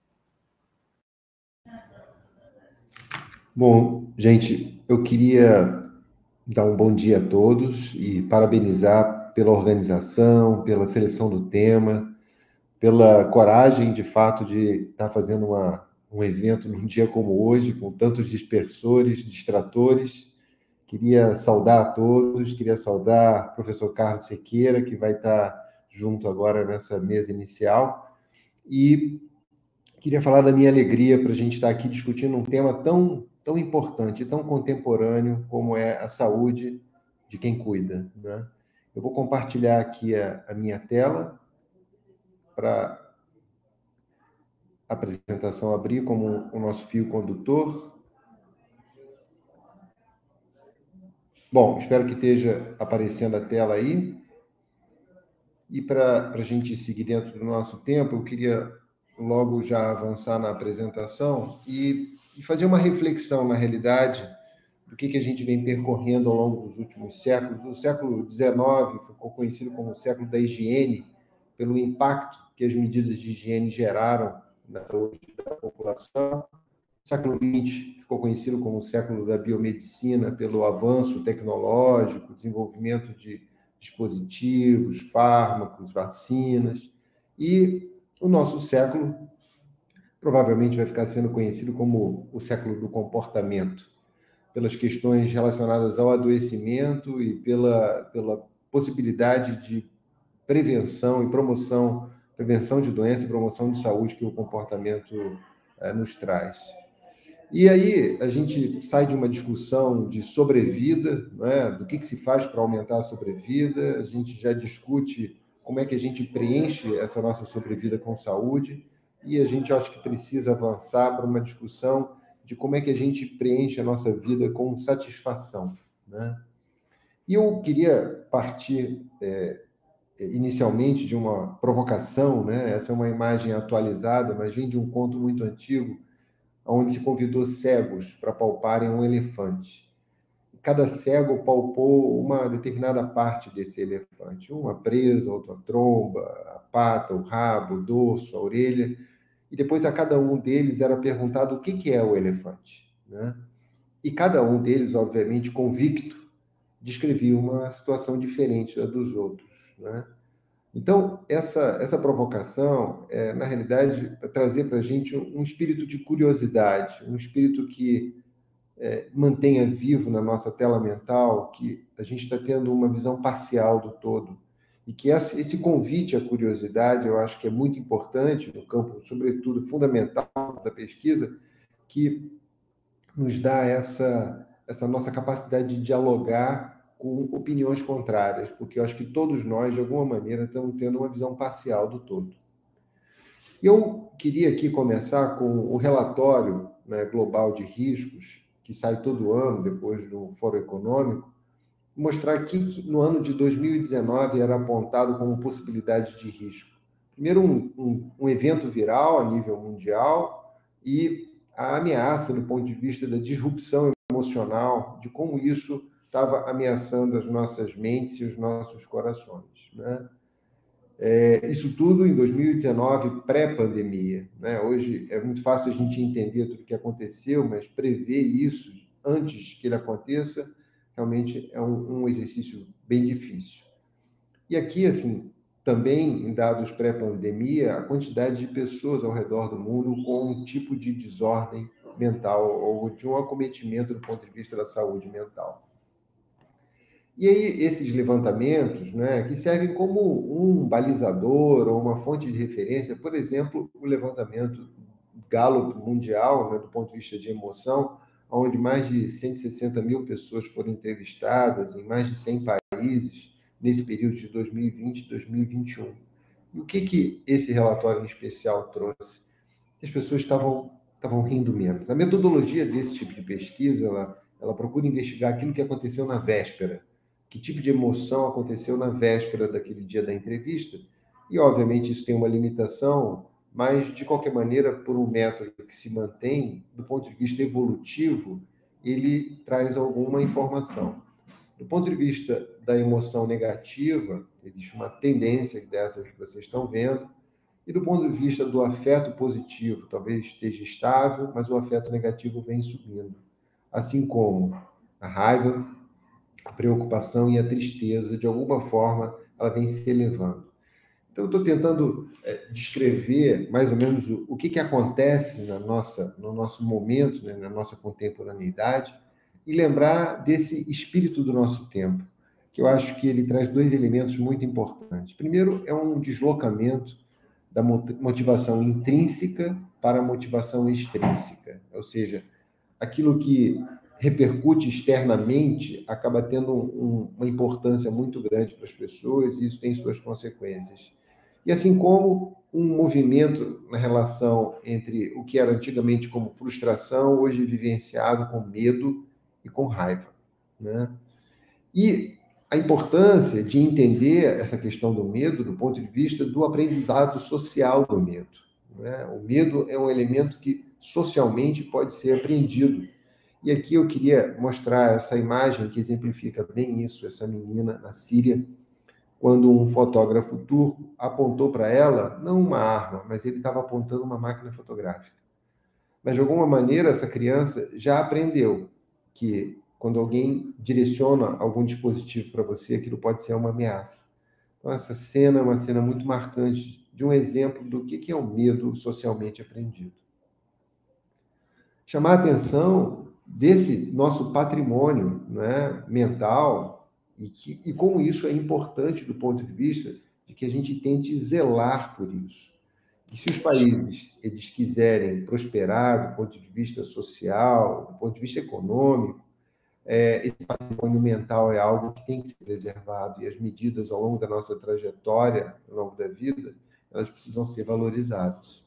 Bom, gente, eu queria dar um bom dia a todos e parabenizar pela organização, pela seleção do tema, pela coragem, de fato, de estar fazendo uma, um evento num dia como hoje, com tantos dispersores, distratores. Queria saudar a todos, queria saudar o professor Carlos Sequeira, que vai estar junto agora nessa mesa inicial, e queria falar da minha alegria para a gente estar aqui discutindo um tema tão, tão importante, tão contemporâneo como é a saúde de quem cuida, né? Eu vou compartilhar aqui a, a minha tela para a apresentação abrir como o nosso fio condutor. Bom, espero que esteja aparecendo a tela aí. E para a gente seguir dentro do nosso tempo, eu queria logo já avançar na apresentação e, e fazer uma reflexão, na realidade, do que, que a gente vem percorrendo ao longo dos últimos séculos. O século dezenove ficou conhecido como o século da higiene, pelo impacto que as medidas de higiene geraram na saúde da população. O século vinte ficou conhecido como o século da biomedicina, pelo avanço tecnológico, desenvolvimento de dispositivos, fármacos, vacinas. E o nosso século provavelmente vai ficar sendo conhecido como o século do comportamento, pelas questões relacionadas ao adoecimento e pela, pela possibilidade de prevenção e promoção, prevenção de doença e promoção de saúde que o comportamento é, nos traz. E aí a gente sai de uma discussão de sobrevida, né, do que, que se faz para aumentar a sobrevida, a gente já discute como é que a gente preenche essa nossa sobrevida com saúde, e a gente acho que precisa avançar para uma discussão de como é que a gente preenche a nossa vida com satisfação, né? E eu queria partir é, inicialmente de uma provocação, né? Essa é uma imagem atualizada, mas vem de um conto muito antigo, onde se convidou cegos para palparem um elefante. Cada cego palpou uma determinada parte desse elefante, uma presa, outra tromba, a pata, o rabo, o dorso, a orelha, e depois a cada um deles era perguntado o que que é o elefante, né? E cada um deles, obviamente, convicto, descrevia uma situação diferente da dos outros, né? Então, essa, essa provocação, é, na realidade, é trazer para a gente um espírito de curiosidade, um espírito que é, mantenha vivo na nossa tela mental, que a gente está tendo uma visão parcial do todo. E que esse, esse convite à curiosidade, eu acho que é muito importante no campo, sobretudo, fundamental da pesquisa, que nos dá essa, essa nossa capacidade de dialogar com opiniões contrárias, porque eu acho que todos nós, de alguma maneira, estamos tendo uma visão parcial do todo. Eu queria aqui começar com o relatório, né, global de riscos, que sai todo ano, depois do Fórum Econômico, mostrar aqui que no ano de dois mil e dezenove era apontado como possibilidade de risco. Primeiro, um, um, um evento viral a nível mundial e a ameaça do ponto de vista da disrupção emocional, de como isso estava ameaçando as nossas mentes e os nossos corações, né? É, isso tudo em dois mil e dezenove, pré-pandemia, né? Hoje é muito fácil a gente entender tudo o que aconteceu, mas prever isso antes que ele aconteça realmente é um, um exercício bem difícil. E aqui, assim, também em dados pré-pandemia, a quantidade de pessoas ao redor do mundo com um tipo de desordem mental ou de um acometimento do ponto de vista da saúde mental. E aí, esses levantamentos, né, que servem como um balizador ou uma fonte de referência, por exemplo, o levantamento Gallup mundial, né, do ponto de vista de emoção, onde mais de cento e sessenta mil pessoas foram entrevistadas em mais de cem países nesse período de dois mil e vinte e dois mil e vinte e um. E o que, que esse relatório em especial trouxe? Que as pessoas estavam, estavam rindo menos. A metodologia desse tipo de pesquisa, ela, ela procura investigar aquilo que aconteceu na véspera, que tipo de emoção aconteceu na véspera daquele dia da entrevista, e, obviamente, isso tem uma limitação, mas, de qualquer maneira, por um método que se mantém, do ponto de vista evolutivo, ele traz alguma informação. Do ponto de vista da emoção negativa, existe uma tendência dessas que vocês estão vendo, e do ponto de vista do afeto positivo, talvez esteja estável, mas o afeto negativo vem subindo. Assim como a raiva, a preocupação e a tristeza, de alguma forma, ela vem se elevando. Então, eu estou tentando é, descrever mais ou menos o, o que, que acontece na nossa, no nosso momento, né, na nossa contemporaneidade, e lembrar desse espírito do nosso tempo, que eu acho que ele traz dois elementos muito importantes. Primeiro, é um deslocamento da motivação intrínseca para a motivação extrínseca, ou seja, aquilo que repercute externamente acaba tendo um, uma importância muito grande para as pessoas e isso tem suas consequências. E assim como um movimento na relação entre o que era antigamente como frustração, hoje vivenciado com medo e com raiva, né? E a importância de entender essa questão do medo do ponto de vista do aprendizado social do medo, né? O medo é um elemento que socialmente pode ser aprendido. E aqui eu queria mostrar essa imagem que exemplifica bem isso, essa menina na Síria, quando um fotógrafo turco apontou para ela, não uma arma, mas ele estava apontando uma máquina fotográfica. Mas, de alguma maneira, essa criança já aprendeu que, quando alguém direciona algum dispositivo para você, aquilo pode ser uma ameaça. Então, essa cena é uma cena muito marcante de um exemplo do que é o medo socialmente aprendido. Chamar a atenção desse nosso patrimônio, né, mental e, que, e como isso é importante do ponto de vista de que a gente tente zelar por isso. E se os países eles quiserem prosperar do ponto de vista social, do ponto de vista econômico, é, esse patrimônio mental é algo que tem que ser preservado e as medidas ao longo da nossa trajetória, ao longo da vida, elas precisam ser valorizadas.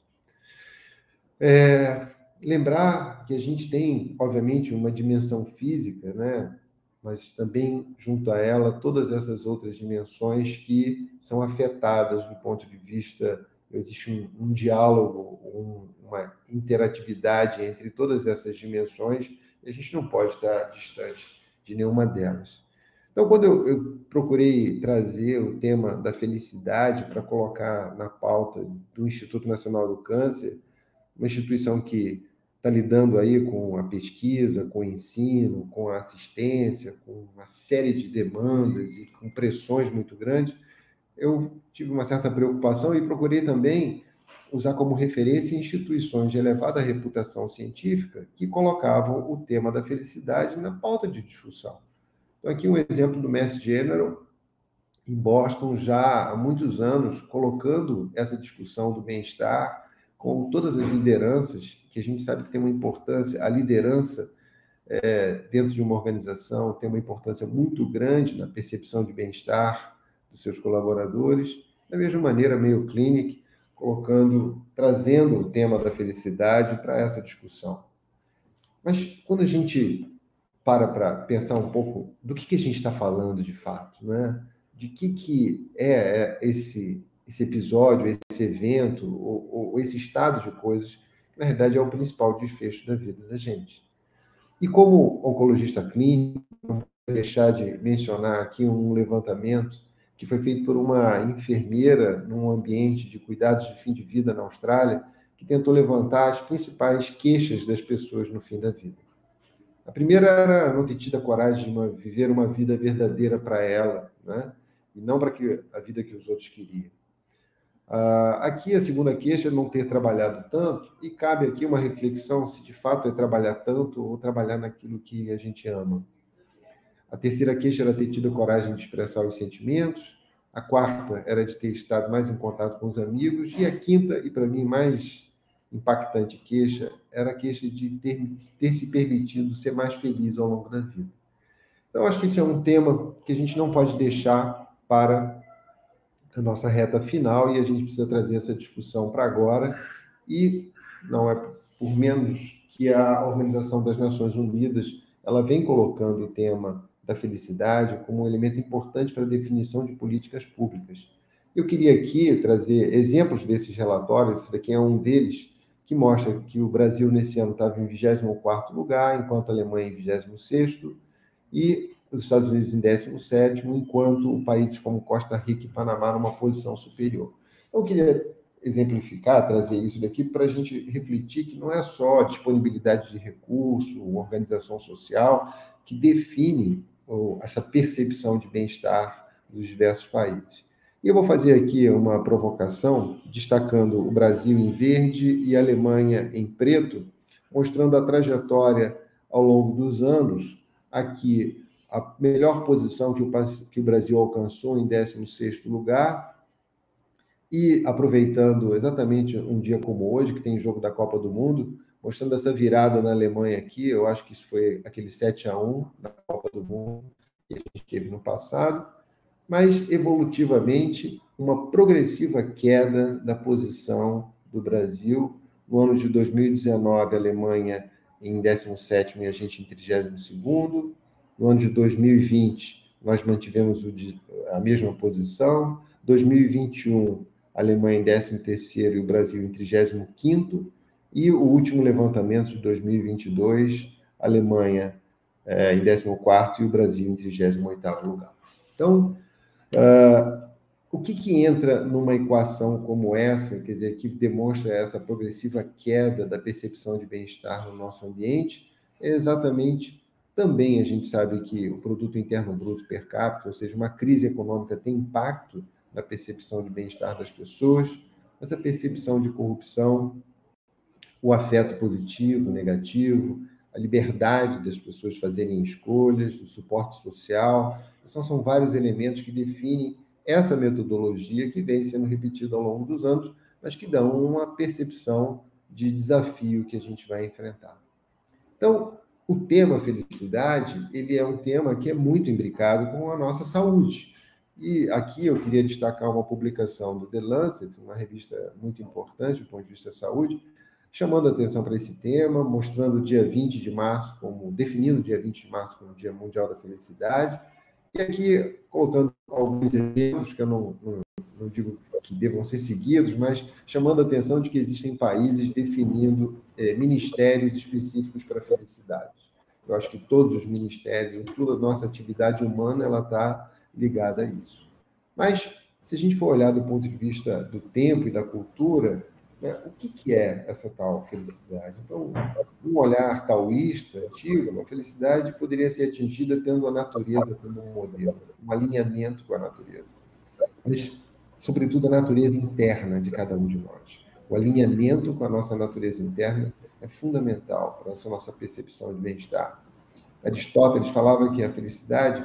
É, lembrar que a gente tem, obviamente, uma dimensão física, né? Mas também, junto a ela, todas essas outras dimensões que são afetadas do ponto de vista... Existe um, um diálogo, um, uma interatividade entre todas essas dimensões e a gente não pode estar distante de nenhuma delas. Então, quando eu, eu procurei trazer o tema da felicidade para colocar na pauta do Instituto Nacional do Câncer, uma instituição que está lidando aí com a pesquisa, com o ensino, com a assistência, com uma série de demandas e com pressões muito grandes, eu tive uma certa preocupação e procurei também usar como referência instituições de elevada reputação científica que colocavam o tema da felicidade na pauta de discussão. Então, aqui um exemplo do Mass General, em Boston, já há muitos anos, colocando essa discussão do bem-estar com todas as lideranças, que a gente sabe que tem uma importância, a liderança é, dentro de uma organização tem uma importância muito grande na percepção de bem-estar dos seus colaboradores, da mesma maneira, Mayo Clinic, colocando, trazendo o tema da felicidade para essa discussão. Mas quando a gente para para pensar um pouco do que, que a gente está falando de fato, né? De que, que é esse, esse episódio, esse evento, ou, ou esse estado de coisas, que na verdade é o principal desfecho da vida da gente. E como oncologista clínico, não vou deixar de mencionar aqui um levantamento que foi feito por uma enfermeira num ambiente de cuidados de fim de vida na Austrália, que tentou levantar as principais queixas das pessoas no fim da vida. A primeira era não ter tido a coragem de uma, viver uma vida verdadeira para ela, né? E não para que, a vida que os outros queriam. Ah, aqui a segunda queixa é não ter trabalhado tanto, e cabe aqui uma reflexão se de fato é trabalhar tanto ou trabalhar naquilo que a gente ama. A terceira queixa era ter tido a coragem de expressar os sentimentos. A quarta era de ter estado mais em contato com os amigos. E a quinta, e para mim mais impactante queixa, era a queixa de ter, ter se permitido ser mais feliz ao longo da vida. Então, acho que esse é um tema que a gente não pode deixar para a nossa reta final e a gente precisa trazer essa discussão para agora. E não é por menos que a Organização das Nações Unidas ela vem colocando o tema da felicidade como um elemento importante para a definição de políticas públicas. Eu queria aqui trazer exemplos desses relatórios, esse daqui é um deles, que mostra que o Brasil, nesse ano, estava em vigésimo quarto lugar, enquanto a Alemanha em vigésimo sexto, e os Estados Unidos em décimo sétimo, enquanto países como Costa Rica e Panamá numa posição superior. Então, eu queria exemplificar, trazer isso daqui para a gente refletir que não é só a disponibilidade de recurso, organização social, que define essa percepção de bem-estar dos diversos países. E eu vou fazer aqui uma provocação, destacando o Brasil em verde e a Alemanha em preto, mostrando a trajetória ao longo dos anos. Aqui, a melhor posição que o, que o Brasil alcançou em décimo sexto lugar, e aproveitando exatamente um dia como hoje, que tem jogo da Copa do Mundo, mostrando essa virada na Alemanha aqui, eu acho que isso foi aquele sete a um na Copa do Mundo que a gente teve no passado, mas evolutivamente uma progressiva queda da posição do Brasil. No ano de dois mil e dezenove, a Alemanha em décimo sétimo e a gente em trigésimo segundo. No ano de dois mil e vinte, nós mantivemos a mesma posição. dois mil e vinte e um, a Alemanha em décimo terceiro e o Brasil em trigésimo quinto. E o último levantamento de dois mil e vinte e dois, a Alemanha é, em décimo quarto e o Brasil em trigésimo oitavo lugar. Então, uh, o que, que entra numa equação como essa, quer dizer, que demonstra essa progressiva queda da percepção de bem-estar no nosso ambiente, é exatamente, também a gente sabe que o produto interno bruto per capita, ou seja, uma crise econômica tem impacto na percepção de bem-estar das pessoas, essa percepção de corrupção, o afeto positivo, negativo, a liberdade das pessoas fazerem escolhas, o suporte social. Então, são vários elementos que definem essa metodologia que vem sendo repetida ao longo dos anos, mas que dão uma percepção de desafio que a gente vai enfrentar. Então, o tema felicidade, ele é um tema que é muito imbricado com a nossa saúde. E aqui eu queria destacar uma publicação do The Lancet, uma revista muito importante do ponto de vista da saúde, chamando a atenção para esse tema, mostrando o dia vinte de março como, definindo o dia vinte de março como o Dia Mundial da Felicidade, e aqui colocando alguns exemplos que eu não, não, não digo que devam ser seguidos, mas chamando a atenção de que existem países definindo é, ministérios específicos para a felicidade. Eu acho que todos os ministérios, toda a nossa atividade humana, ela está ligada a isso. Mas, se a gente for olhar do ponto de vista do tempo e da cultura, né, o que, que é essa tal felicidade? Então, um olhar taoísta, antigo, a felicidade poderia ser atingida tendo a natureza como um modelo, um alinhamento com a natureza. Mas, sobretudo, a natureza interna de cada um de nós. O alinhamento com a nossa natureza interna é fundamental para essa nossa percepção de bem-estar. Aristóteles falava que a felicidade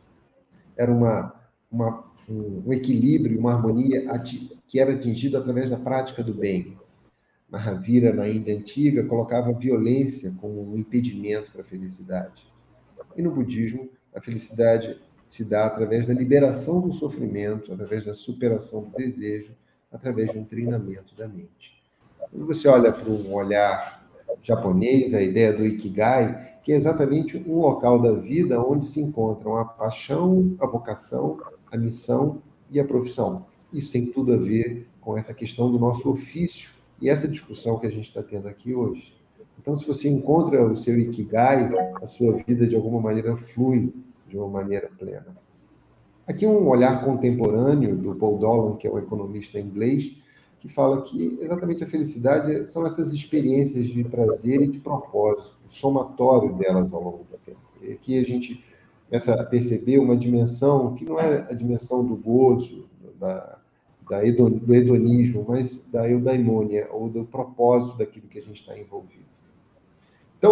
era uma, uma, um equilíbrio, uma harmonia que era atingido através da prática do bem. Mahavira, na Índia Antiga, colocava a violência como um impedimento para a felicidade. E no budismo, a felicidade se dá através da liberação do sofrimento, através da superação do desejo, através de um treinamento da mente. Quando você olha para um olhar japonês, a ideia do Ikigai, que é exatamente um local da vida onde se encontram a paixão, a vocação, a missão e a profissão. Isso tem tudo a ver com essa questão do nosso ofício e essa discussão que a gente está tendo aqui hoje. Então, se você encontra o seu Ikigai, a sua vida, de alguma maneira, flui de uma maneira plena. Aqui um olhar contemporâneo do Paul Dolan, que é um economista inglês, que fala que exatamente a felicidade são essas experiências de prazer e de propósito, o somatório delas ao longo do tempo. E aqui a gente começa a perceber uma dimensão que não é a dimensão do gozo, da, da hedon, do hedonismo, mas da eudaimonia, ou do propósito daquilo que a gente está envolvido. Então,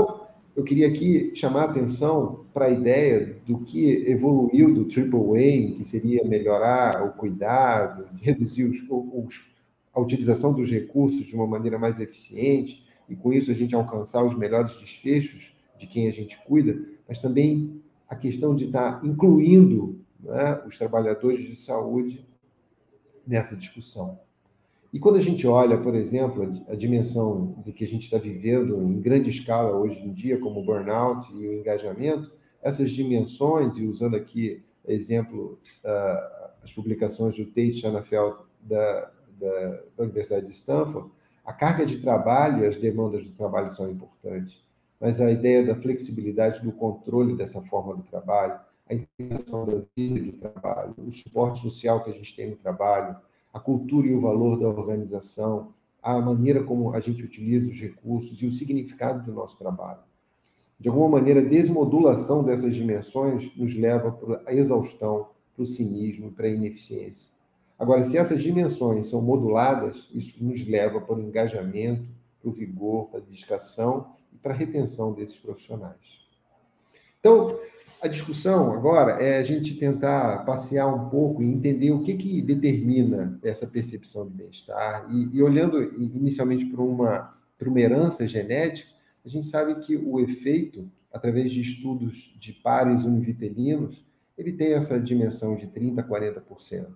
eu queria aqui chamar a atenção para a ideia do que evoluiu do Triple Aim, que seria melhorar o cuidado, reduzir os, os, a utilização dos recursos de uma maneira mais eficiente, e com isso a gente alcançar os melhores desfechos de quem a gente cuida, mas também a questão de estar incluindo, né, os trabalhadores de saúde nessa discussão. E quando a gente olha, por exemplo, a dimensão do que a gente está vivendo em grande escala hoje em dia, como o burnout e o engajamento, essas dimensões, e usando aqui exemplo, uh, as publicações do Tate Shanafelt da, da, da Universidade de Stanford, a carga de trabalho e as demandas do trabalho são importantes, mas a ideia da flexibilidade do controle dessa forma do trabalho, a integração da vida e do trabalho, o suporte social que a gente tem no trabalho, a cultura e o valor da organização, a maneira como a gente utiliza os recursos e o significado do nosso trabalho. De alguma maneira, a desmodulação dessas dimensões nos leva para a exaustão, para o cinismo, para a ineficiência. Agora, se essas dimensões são moduladas, isso nos leva para o engajamento, para o vigor, para a dedicação e para a retenção desses profissionais. Então, a discussão agora é a gente tentar passear um pouco e entender o que, que determina essa percepção de bem-estar. E, e olhando inicialmente para uma, para uma herança genética, a gente sabe que o efeito, através de estudos de pares univitelinos, ele tem essa dimensão de trinta por cento a quarenta por cento.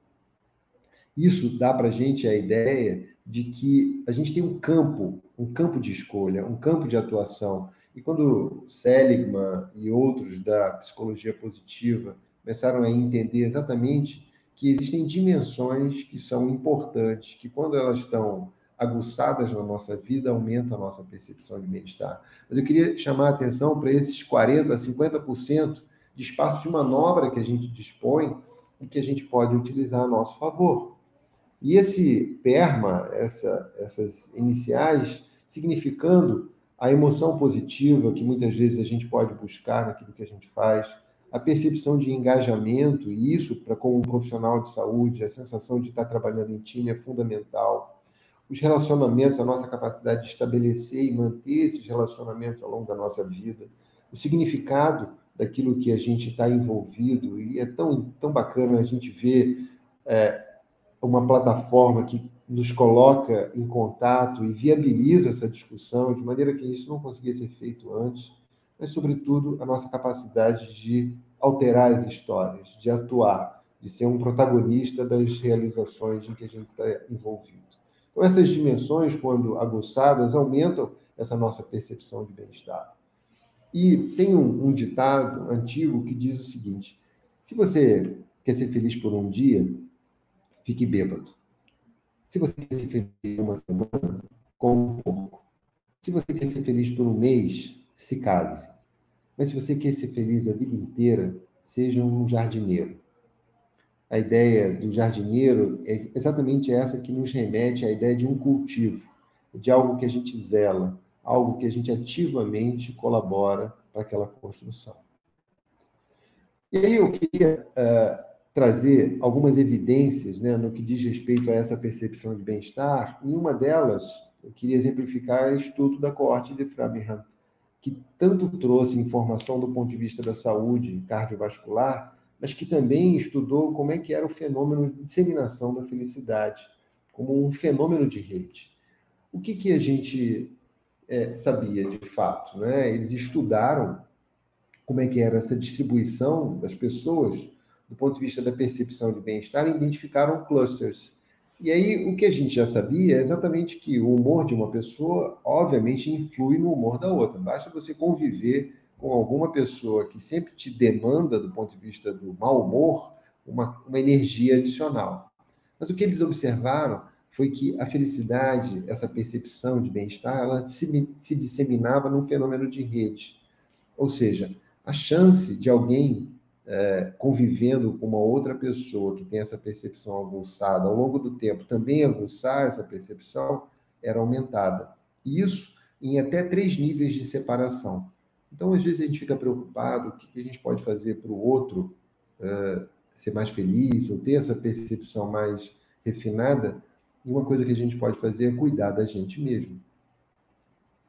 Isso dá para a gente a ideia de que a gente tem um campo, um campo de escolha, um campo de atuação. E quando Seligman e outros da psicologia positiva começaram a entender exatamente que existem dimensões que são importantes, que quando elas estão aguçadas na nossa vida, aumentam a nossa percepção de bem-estar. Mas eu queria chamar a atenção para esses quarenta por cento a cinquenta por cento de espaço de manobra que a gente dispõe e que a gente pode utilizar a nosso favor. E esse PERMA, essa, essas iniciais, significando a emoção positiva que muitas vezes a gente pode buscar naquilo que a gente faz, a percepção de engajamento, e isso, para como um profissional de saúde, a sensação de estar trabalhando em time é fundamental. Os relacionamentos, a nossa capacidade de estabelecer e manter esses relacionamentos ao longo da nossa vida, o significado daquilo que a gente está envolvido, e é tão, tão bacana a gente ver é, uma plataforma que nos coloca em contato e viabiliza essa discussão de maneira que isso não conseguia ser feito antes, mas, sobretudo, a nossa capacidade de alterar as histórias, de atuar, de ser um protagonista das realizações em que a gente está envolvido. Então, essas dimensões, quando aguçadas, aumentam essa nossa percepção de bem-estar. E tem um, um ditado antigo que diz o seguinte: se você quer ser feliz por um dia, fique bêbado. Se você quer ser feliz por uma semana, coma um pouco. Se você quer ser feliz por um mês, se case. Mas se você quer ser feliz a vida inteira, seja um jardineiro. A ideia do jardineiro é exatamente essa que nos remete à ideia de um cultivo, de algo que a gente zela, algo que a gente ativamente colabora para aquela construção. E aí eu queria uh, trazer algumas evidências, né, no que diz respeito a essa percepção de bem-estar. Em uma delas, eu queria exemplificar o estudo da coorte de Framingham, que tanto trouxe informação do ponto de vista da saúde cardiovascular, mas que também estudou como é que era o fenômeno de disseminação da felicidade, como um fenômeno de rede. O que, que a gente é, sabia de fato, né? Eles estudaram como é que era essa distribuição das pessoas do ponto de vista da percepção de bem-estar, e identificaram clusters. E aí, o que a gente já sabia é exatamente que o humor de uma pessoa, obviamente, influi no humor da outra. Basta você conviver com alguma pessoa que sempre te demanda, do ponto de vista do mau humor, uma, uma energia adicional. Mas o que eles observaram foi que a felicidade, essa percepção de bem-estar, ela se, se disseminava num fenômeno de rede. Ou seja, a chance de alguém é, convivendo com uma outra pessoa que tem essa percepção aguçada ao longo do tempo, também aguçar essa percepção, era aumentada. E isso em até três níveis de separação. Então, às vezes, a gente fica preocupado, o que a gente pode fazer para o outro é, ser mais feliz, ou ter essa percepção mais refinada, e uma coisa que a gente pode fazer é cuidar da gente mesmo.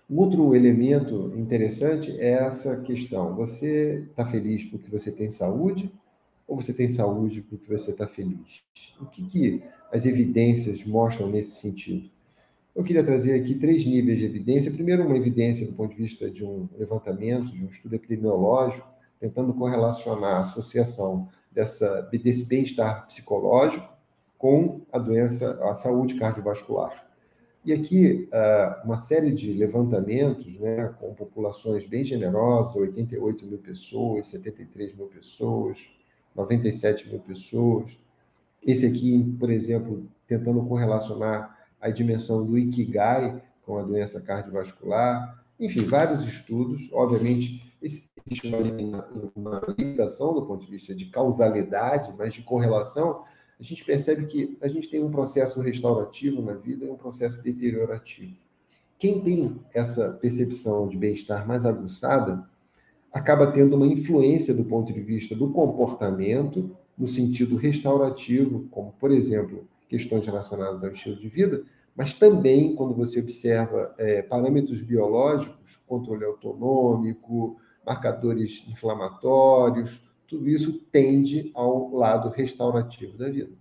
Um outro elemento interessante é essa questão. Você está feliz porque você tem saúde ou você tem saúde porque você está feliz? O que, que as evidências mostram nesse sentido? Eu queria trazer aqui três níveis de evidência. Primeiro, uma evidência do ponto de vista de um levantamento, de um estudo epidemiológico, tentando correlacionar a associação dessa, desse bem-estar psicológico com a doença, a saúde cardiovascular. E aqui, uma série de levantamentos, né, com populações bem generosas, oitenta e oito mil pessoas, setenta e três mil pessoas, noventa e sete mil pessoas. Esse aqui, por exemplo, tentando correlacionar a dimensão do Ikigai com a doença cardiovascular. Enfim, vários estudos. Obviamente, existe uma, uma limitação do ponto de vista de causalidade, mas de correlação, a gente percebe que a gente tem um processo restaurativo na vida e um processo deteriorativo. Quem tem essa percepção de bem-estar mais aguçada acaba tendo uma influência do ponto de vista do comportamento, no sentido restaurativo, como, por exemplo, questões relacionadas ao estilo de vida, mas também, quando você observa é, parâmetros biológicos, controle autonômico, marcadores inflamatórios, tudo isso tende ao lado restaurativo da vida.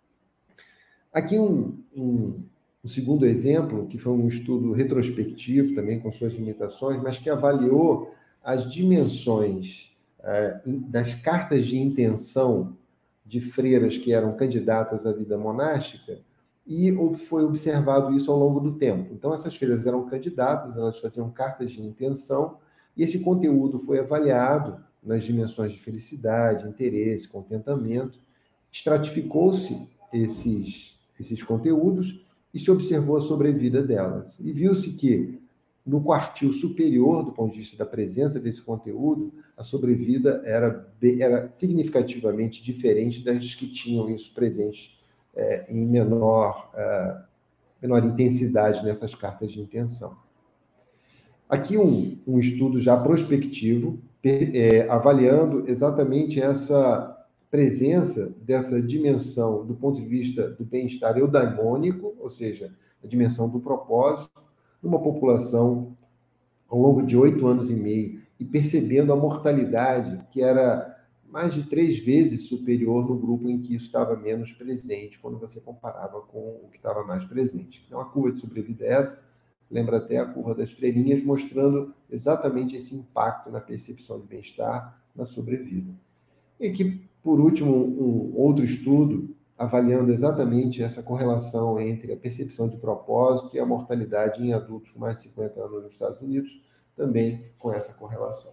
Aqui um, um, um segundo exemplo, que foi um estudo retrospectivo, também com suas limitações, mas que avaliou as dimensões é, das cartas de intenção de freiras que eram candidatas à vida monástica, e foi observado isso ao longo do tempo. Então, essas freiras eram candidatas, elas faziam cartas de intenção, e esse conteúdo foi avaliado nas dimensões de felicidade, interesse, contentamento, estratificou-se esses, esses conteúdos e se observou a sobrevida delas. E viu-se que, no quartil superior, do ponto de vista da presença desse conteúdo, a sobrevida era, era significativamente diferente das que tinham isso presente é, em menor, é, menor intensidade nessas cartas de intenção. Aqui um, um estudo já prospectivo, é, avaliando exatamente essa presença dessa dimensão do ponto de vista do bem-estar eudaimônico, ou seja, a dimensão do propósito, numa população ao longo de oito anos e meio, e percebendo a mortalidade, que era mais de três vezes superior no grupo em que isso estava menos presente, quando você comparava com o que estava mais presente. Então, a curva de sobrevida é essa, lembra até a curva das freirinhas, mostrando exatamente esse impacto na percepção de bem-estar, na sobrevida. E aqui, por último, um outro estudo, avaliando exatamente essa correlação entre a percepção de propósito e a mortalidade em adultos com mais de cinquenta anos nos Estados Unidos, também com essa correlação.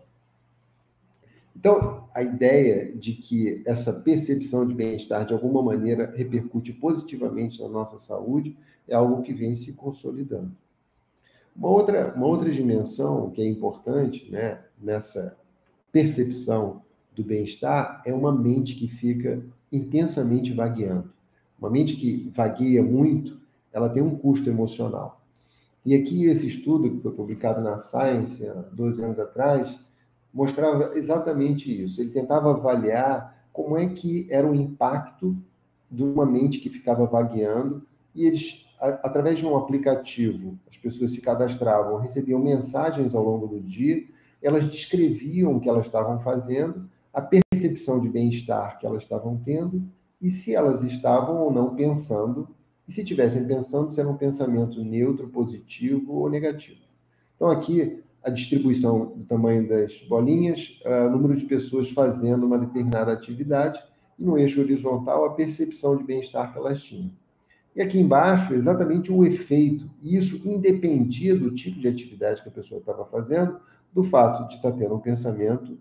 Então, a ideia de que essa percepção de bem-estar, de alguma maneira, repercute positivamente na nossa saúde, é algo que vem se consolidando. Uma outra, uma outra dimensão que é importante, né, nessa percepção do bem-estar é uma mente que fica intensamente vagueando. Uma mente que vagueia muito, ela tem um custo emocional. E aqui esse estudo, que foi publicado na Science há doze anos atrás, mostrava exatamente isso. Ele tentava avaliar como é que era o impacto de uma mente que ficava vagueando, e eles, através de um aplicativo, as pessoas se cadastravam, recebiam mensagens ao longo do dia, elas descreviam o que elas estavam fazendo, a percepção de bem-estar que elas estavam tendo, e se elas estavam ou não pensando, e se estivessem pensando, se era um pensamento neutro, positivo ou negativo. Então, aqui, a distribuição do tamanho das bolinhas, o número de pessoas fazendo uma determinada atividade, e no eixo horizontal, a percepção de bem-estar que elas tinham. E aqui embaixo, exatamente o efeito. E isso independia do tipo de atividade que a pessoa estava fazendo, do fato de estar tendo um pensamento,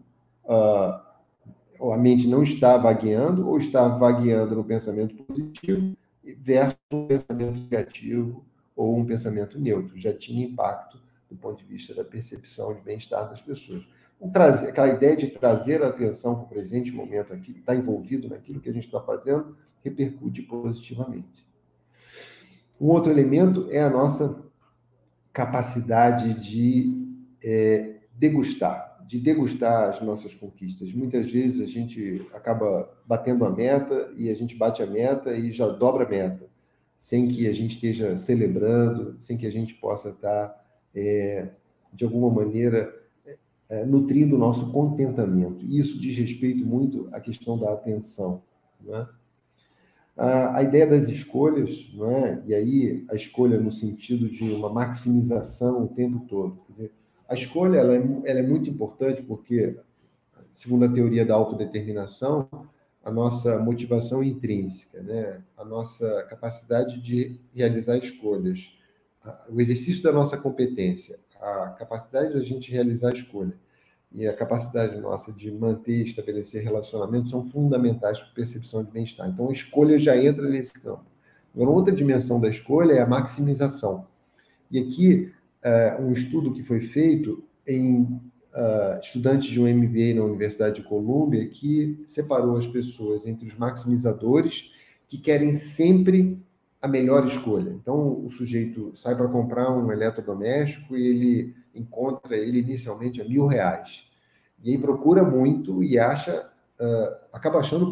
uh, a mente não está vagueando, ou está vagueando no pensamento positivo, versus um pensamento negativo ou um pensamento neutro. Já tinha impacto do ponto de vista da percepção de bem-estar das pessoas. Trazer, aquela ideia de trazer a atenção para o presente momento, aqui, estar envolvido naquilo que a gente está fazendo, repercute positivamente. Um outro elemento é a nossa capacidade de é, degustar, de degustar as nossas conquistas. Muitas vezes a gente acaba batendo a meta e a gente bate a meta e já dobra a meta, sem que a gente esteja celebrando, sem que a gente possa estar é, de alguma maneira, é, nutrindo o nosso contentamento. E isso diz respeito muito à questão da atenção, não é? A, a ideia das escolhas, não é? E aí a escolha no sentido de uma maximização o tempo todo. Quer dizer, a escolha ela é, ela é muito importante porque, segundo a teoria da autodeterminação, a nossa motivação intrínseca, né? A nossa capacidade de realizar escolhas, o exercício da nossa competência, a capacidade de a gente realizar a escolha e a capacidade nossa de manter e estabelecer relacionamentos são fundamentais para a percepção de bem-estar. Então, a escolha já entra nesse campo. Uma outra dimensão da escolha é a maximização. E aqui, uh, um estudo que foi feito em uh, estudantes de um M B A na Universidade de Colômbia, que separou as pessoas entre os maximizadores, que querem sempre a melhor escolha. Então, o sujeito sai para comprar um eletrodoméstico e ele encontra ele inicialmente a mil reais. E aí procura muito e acha, uh, acaba achando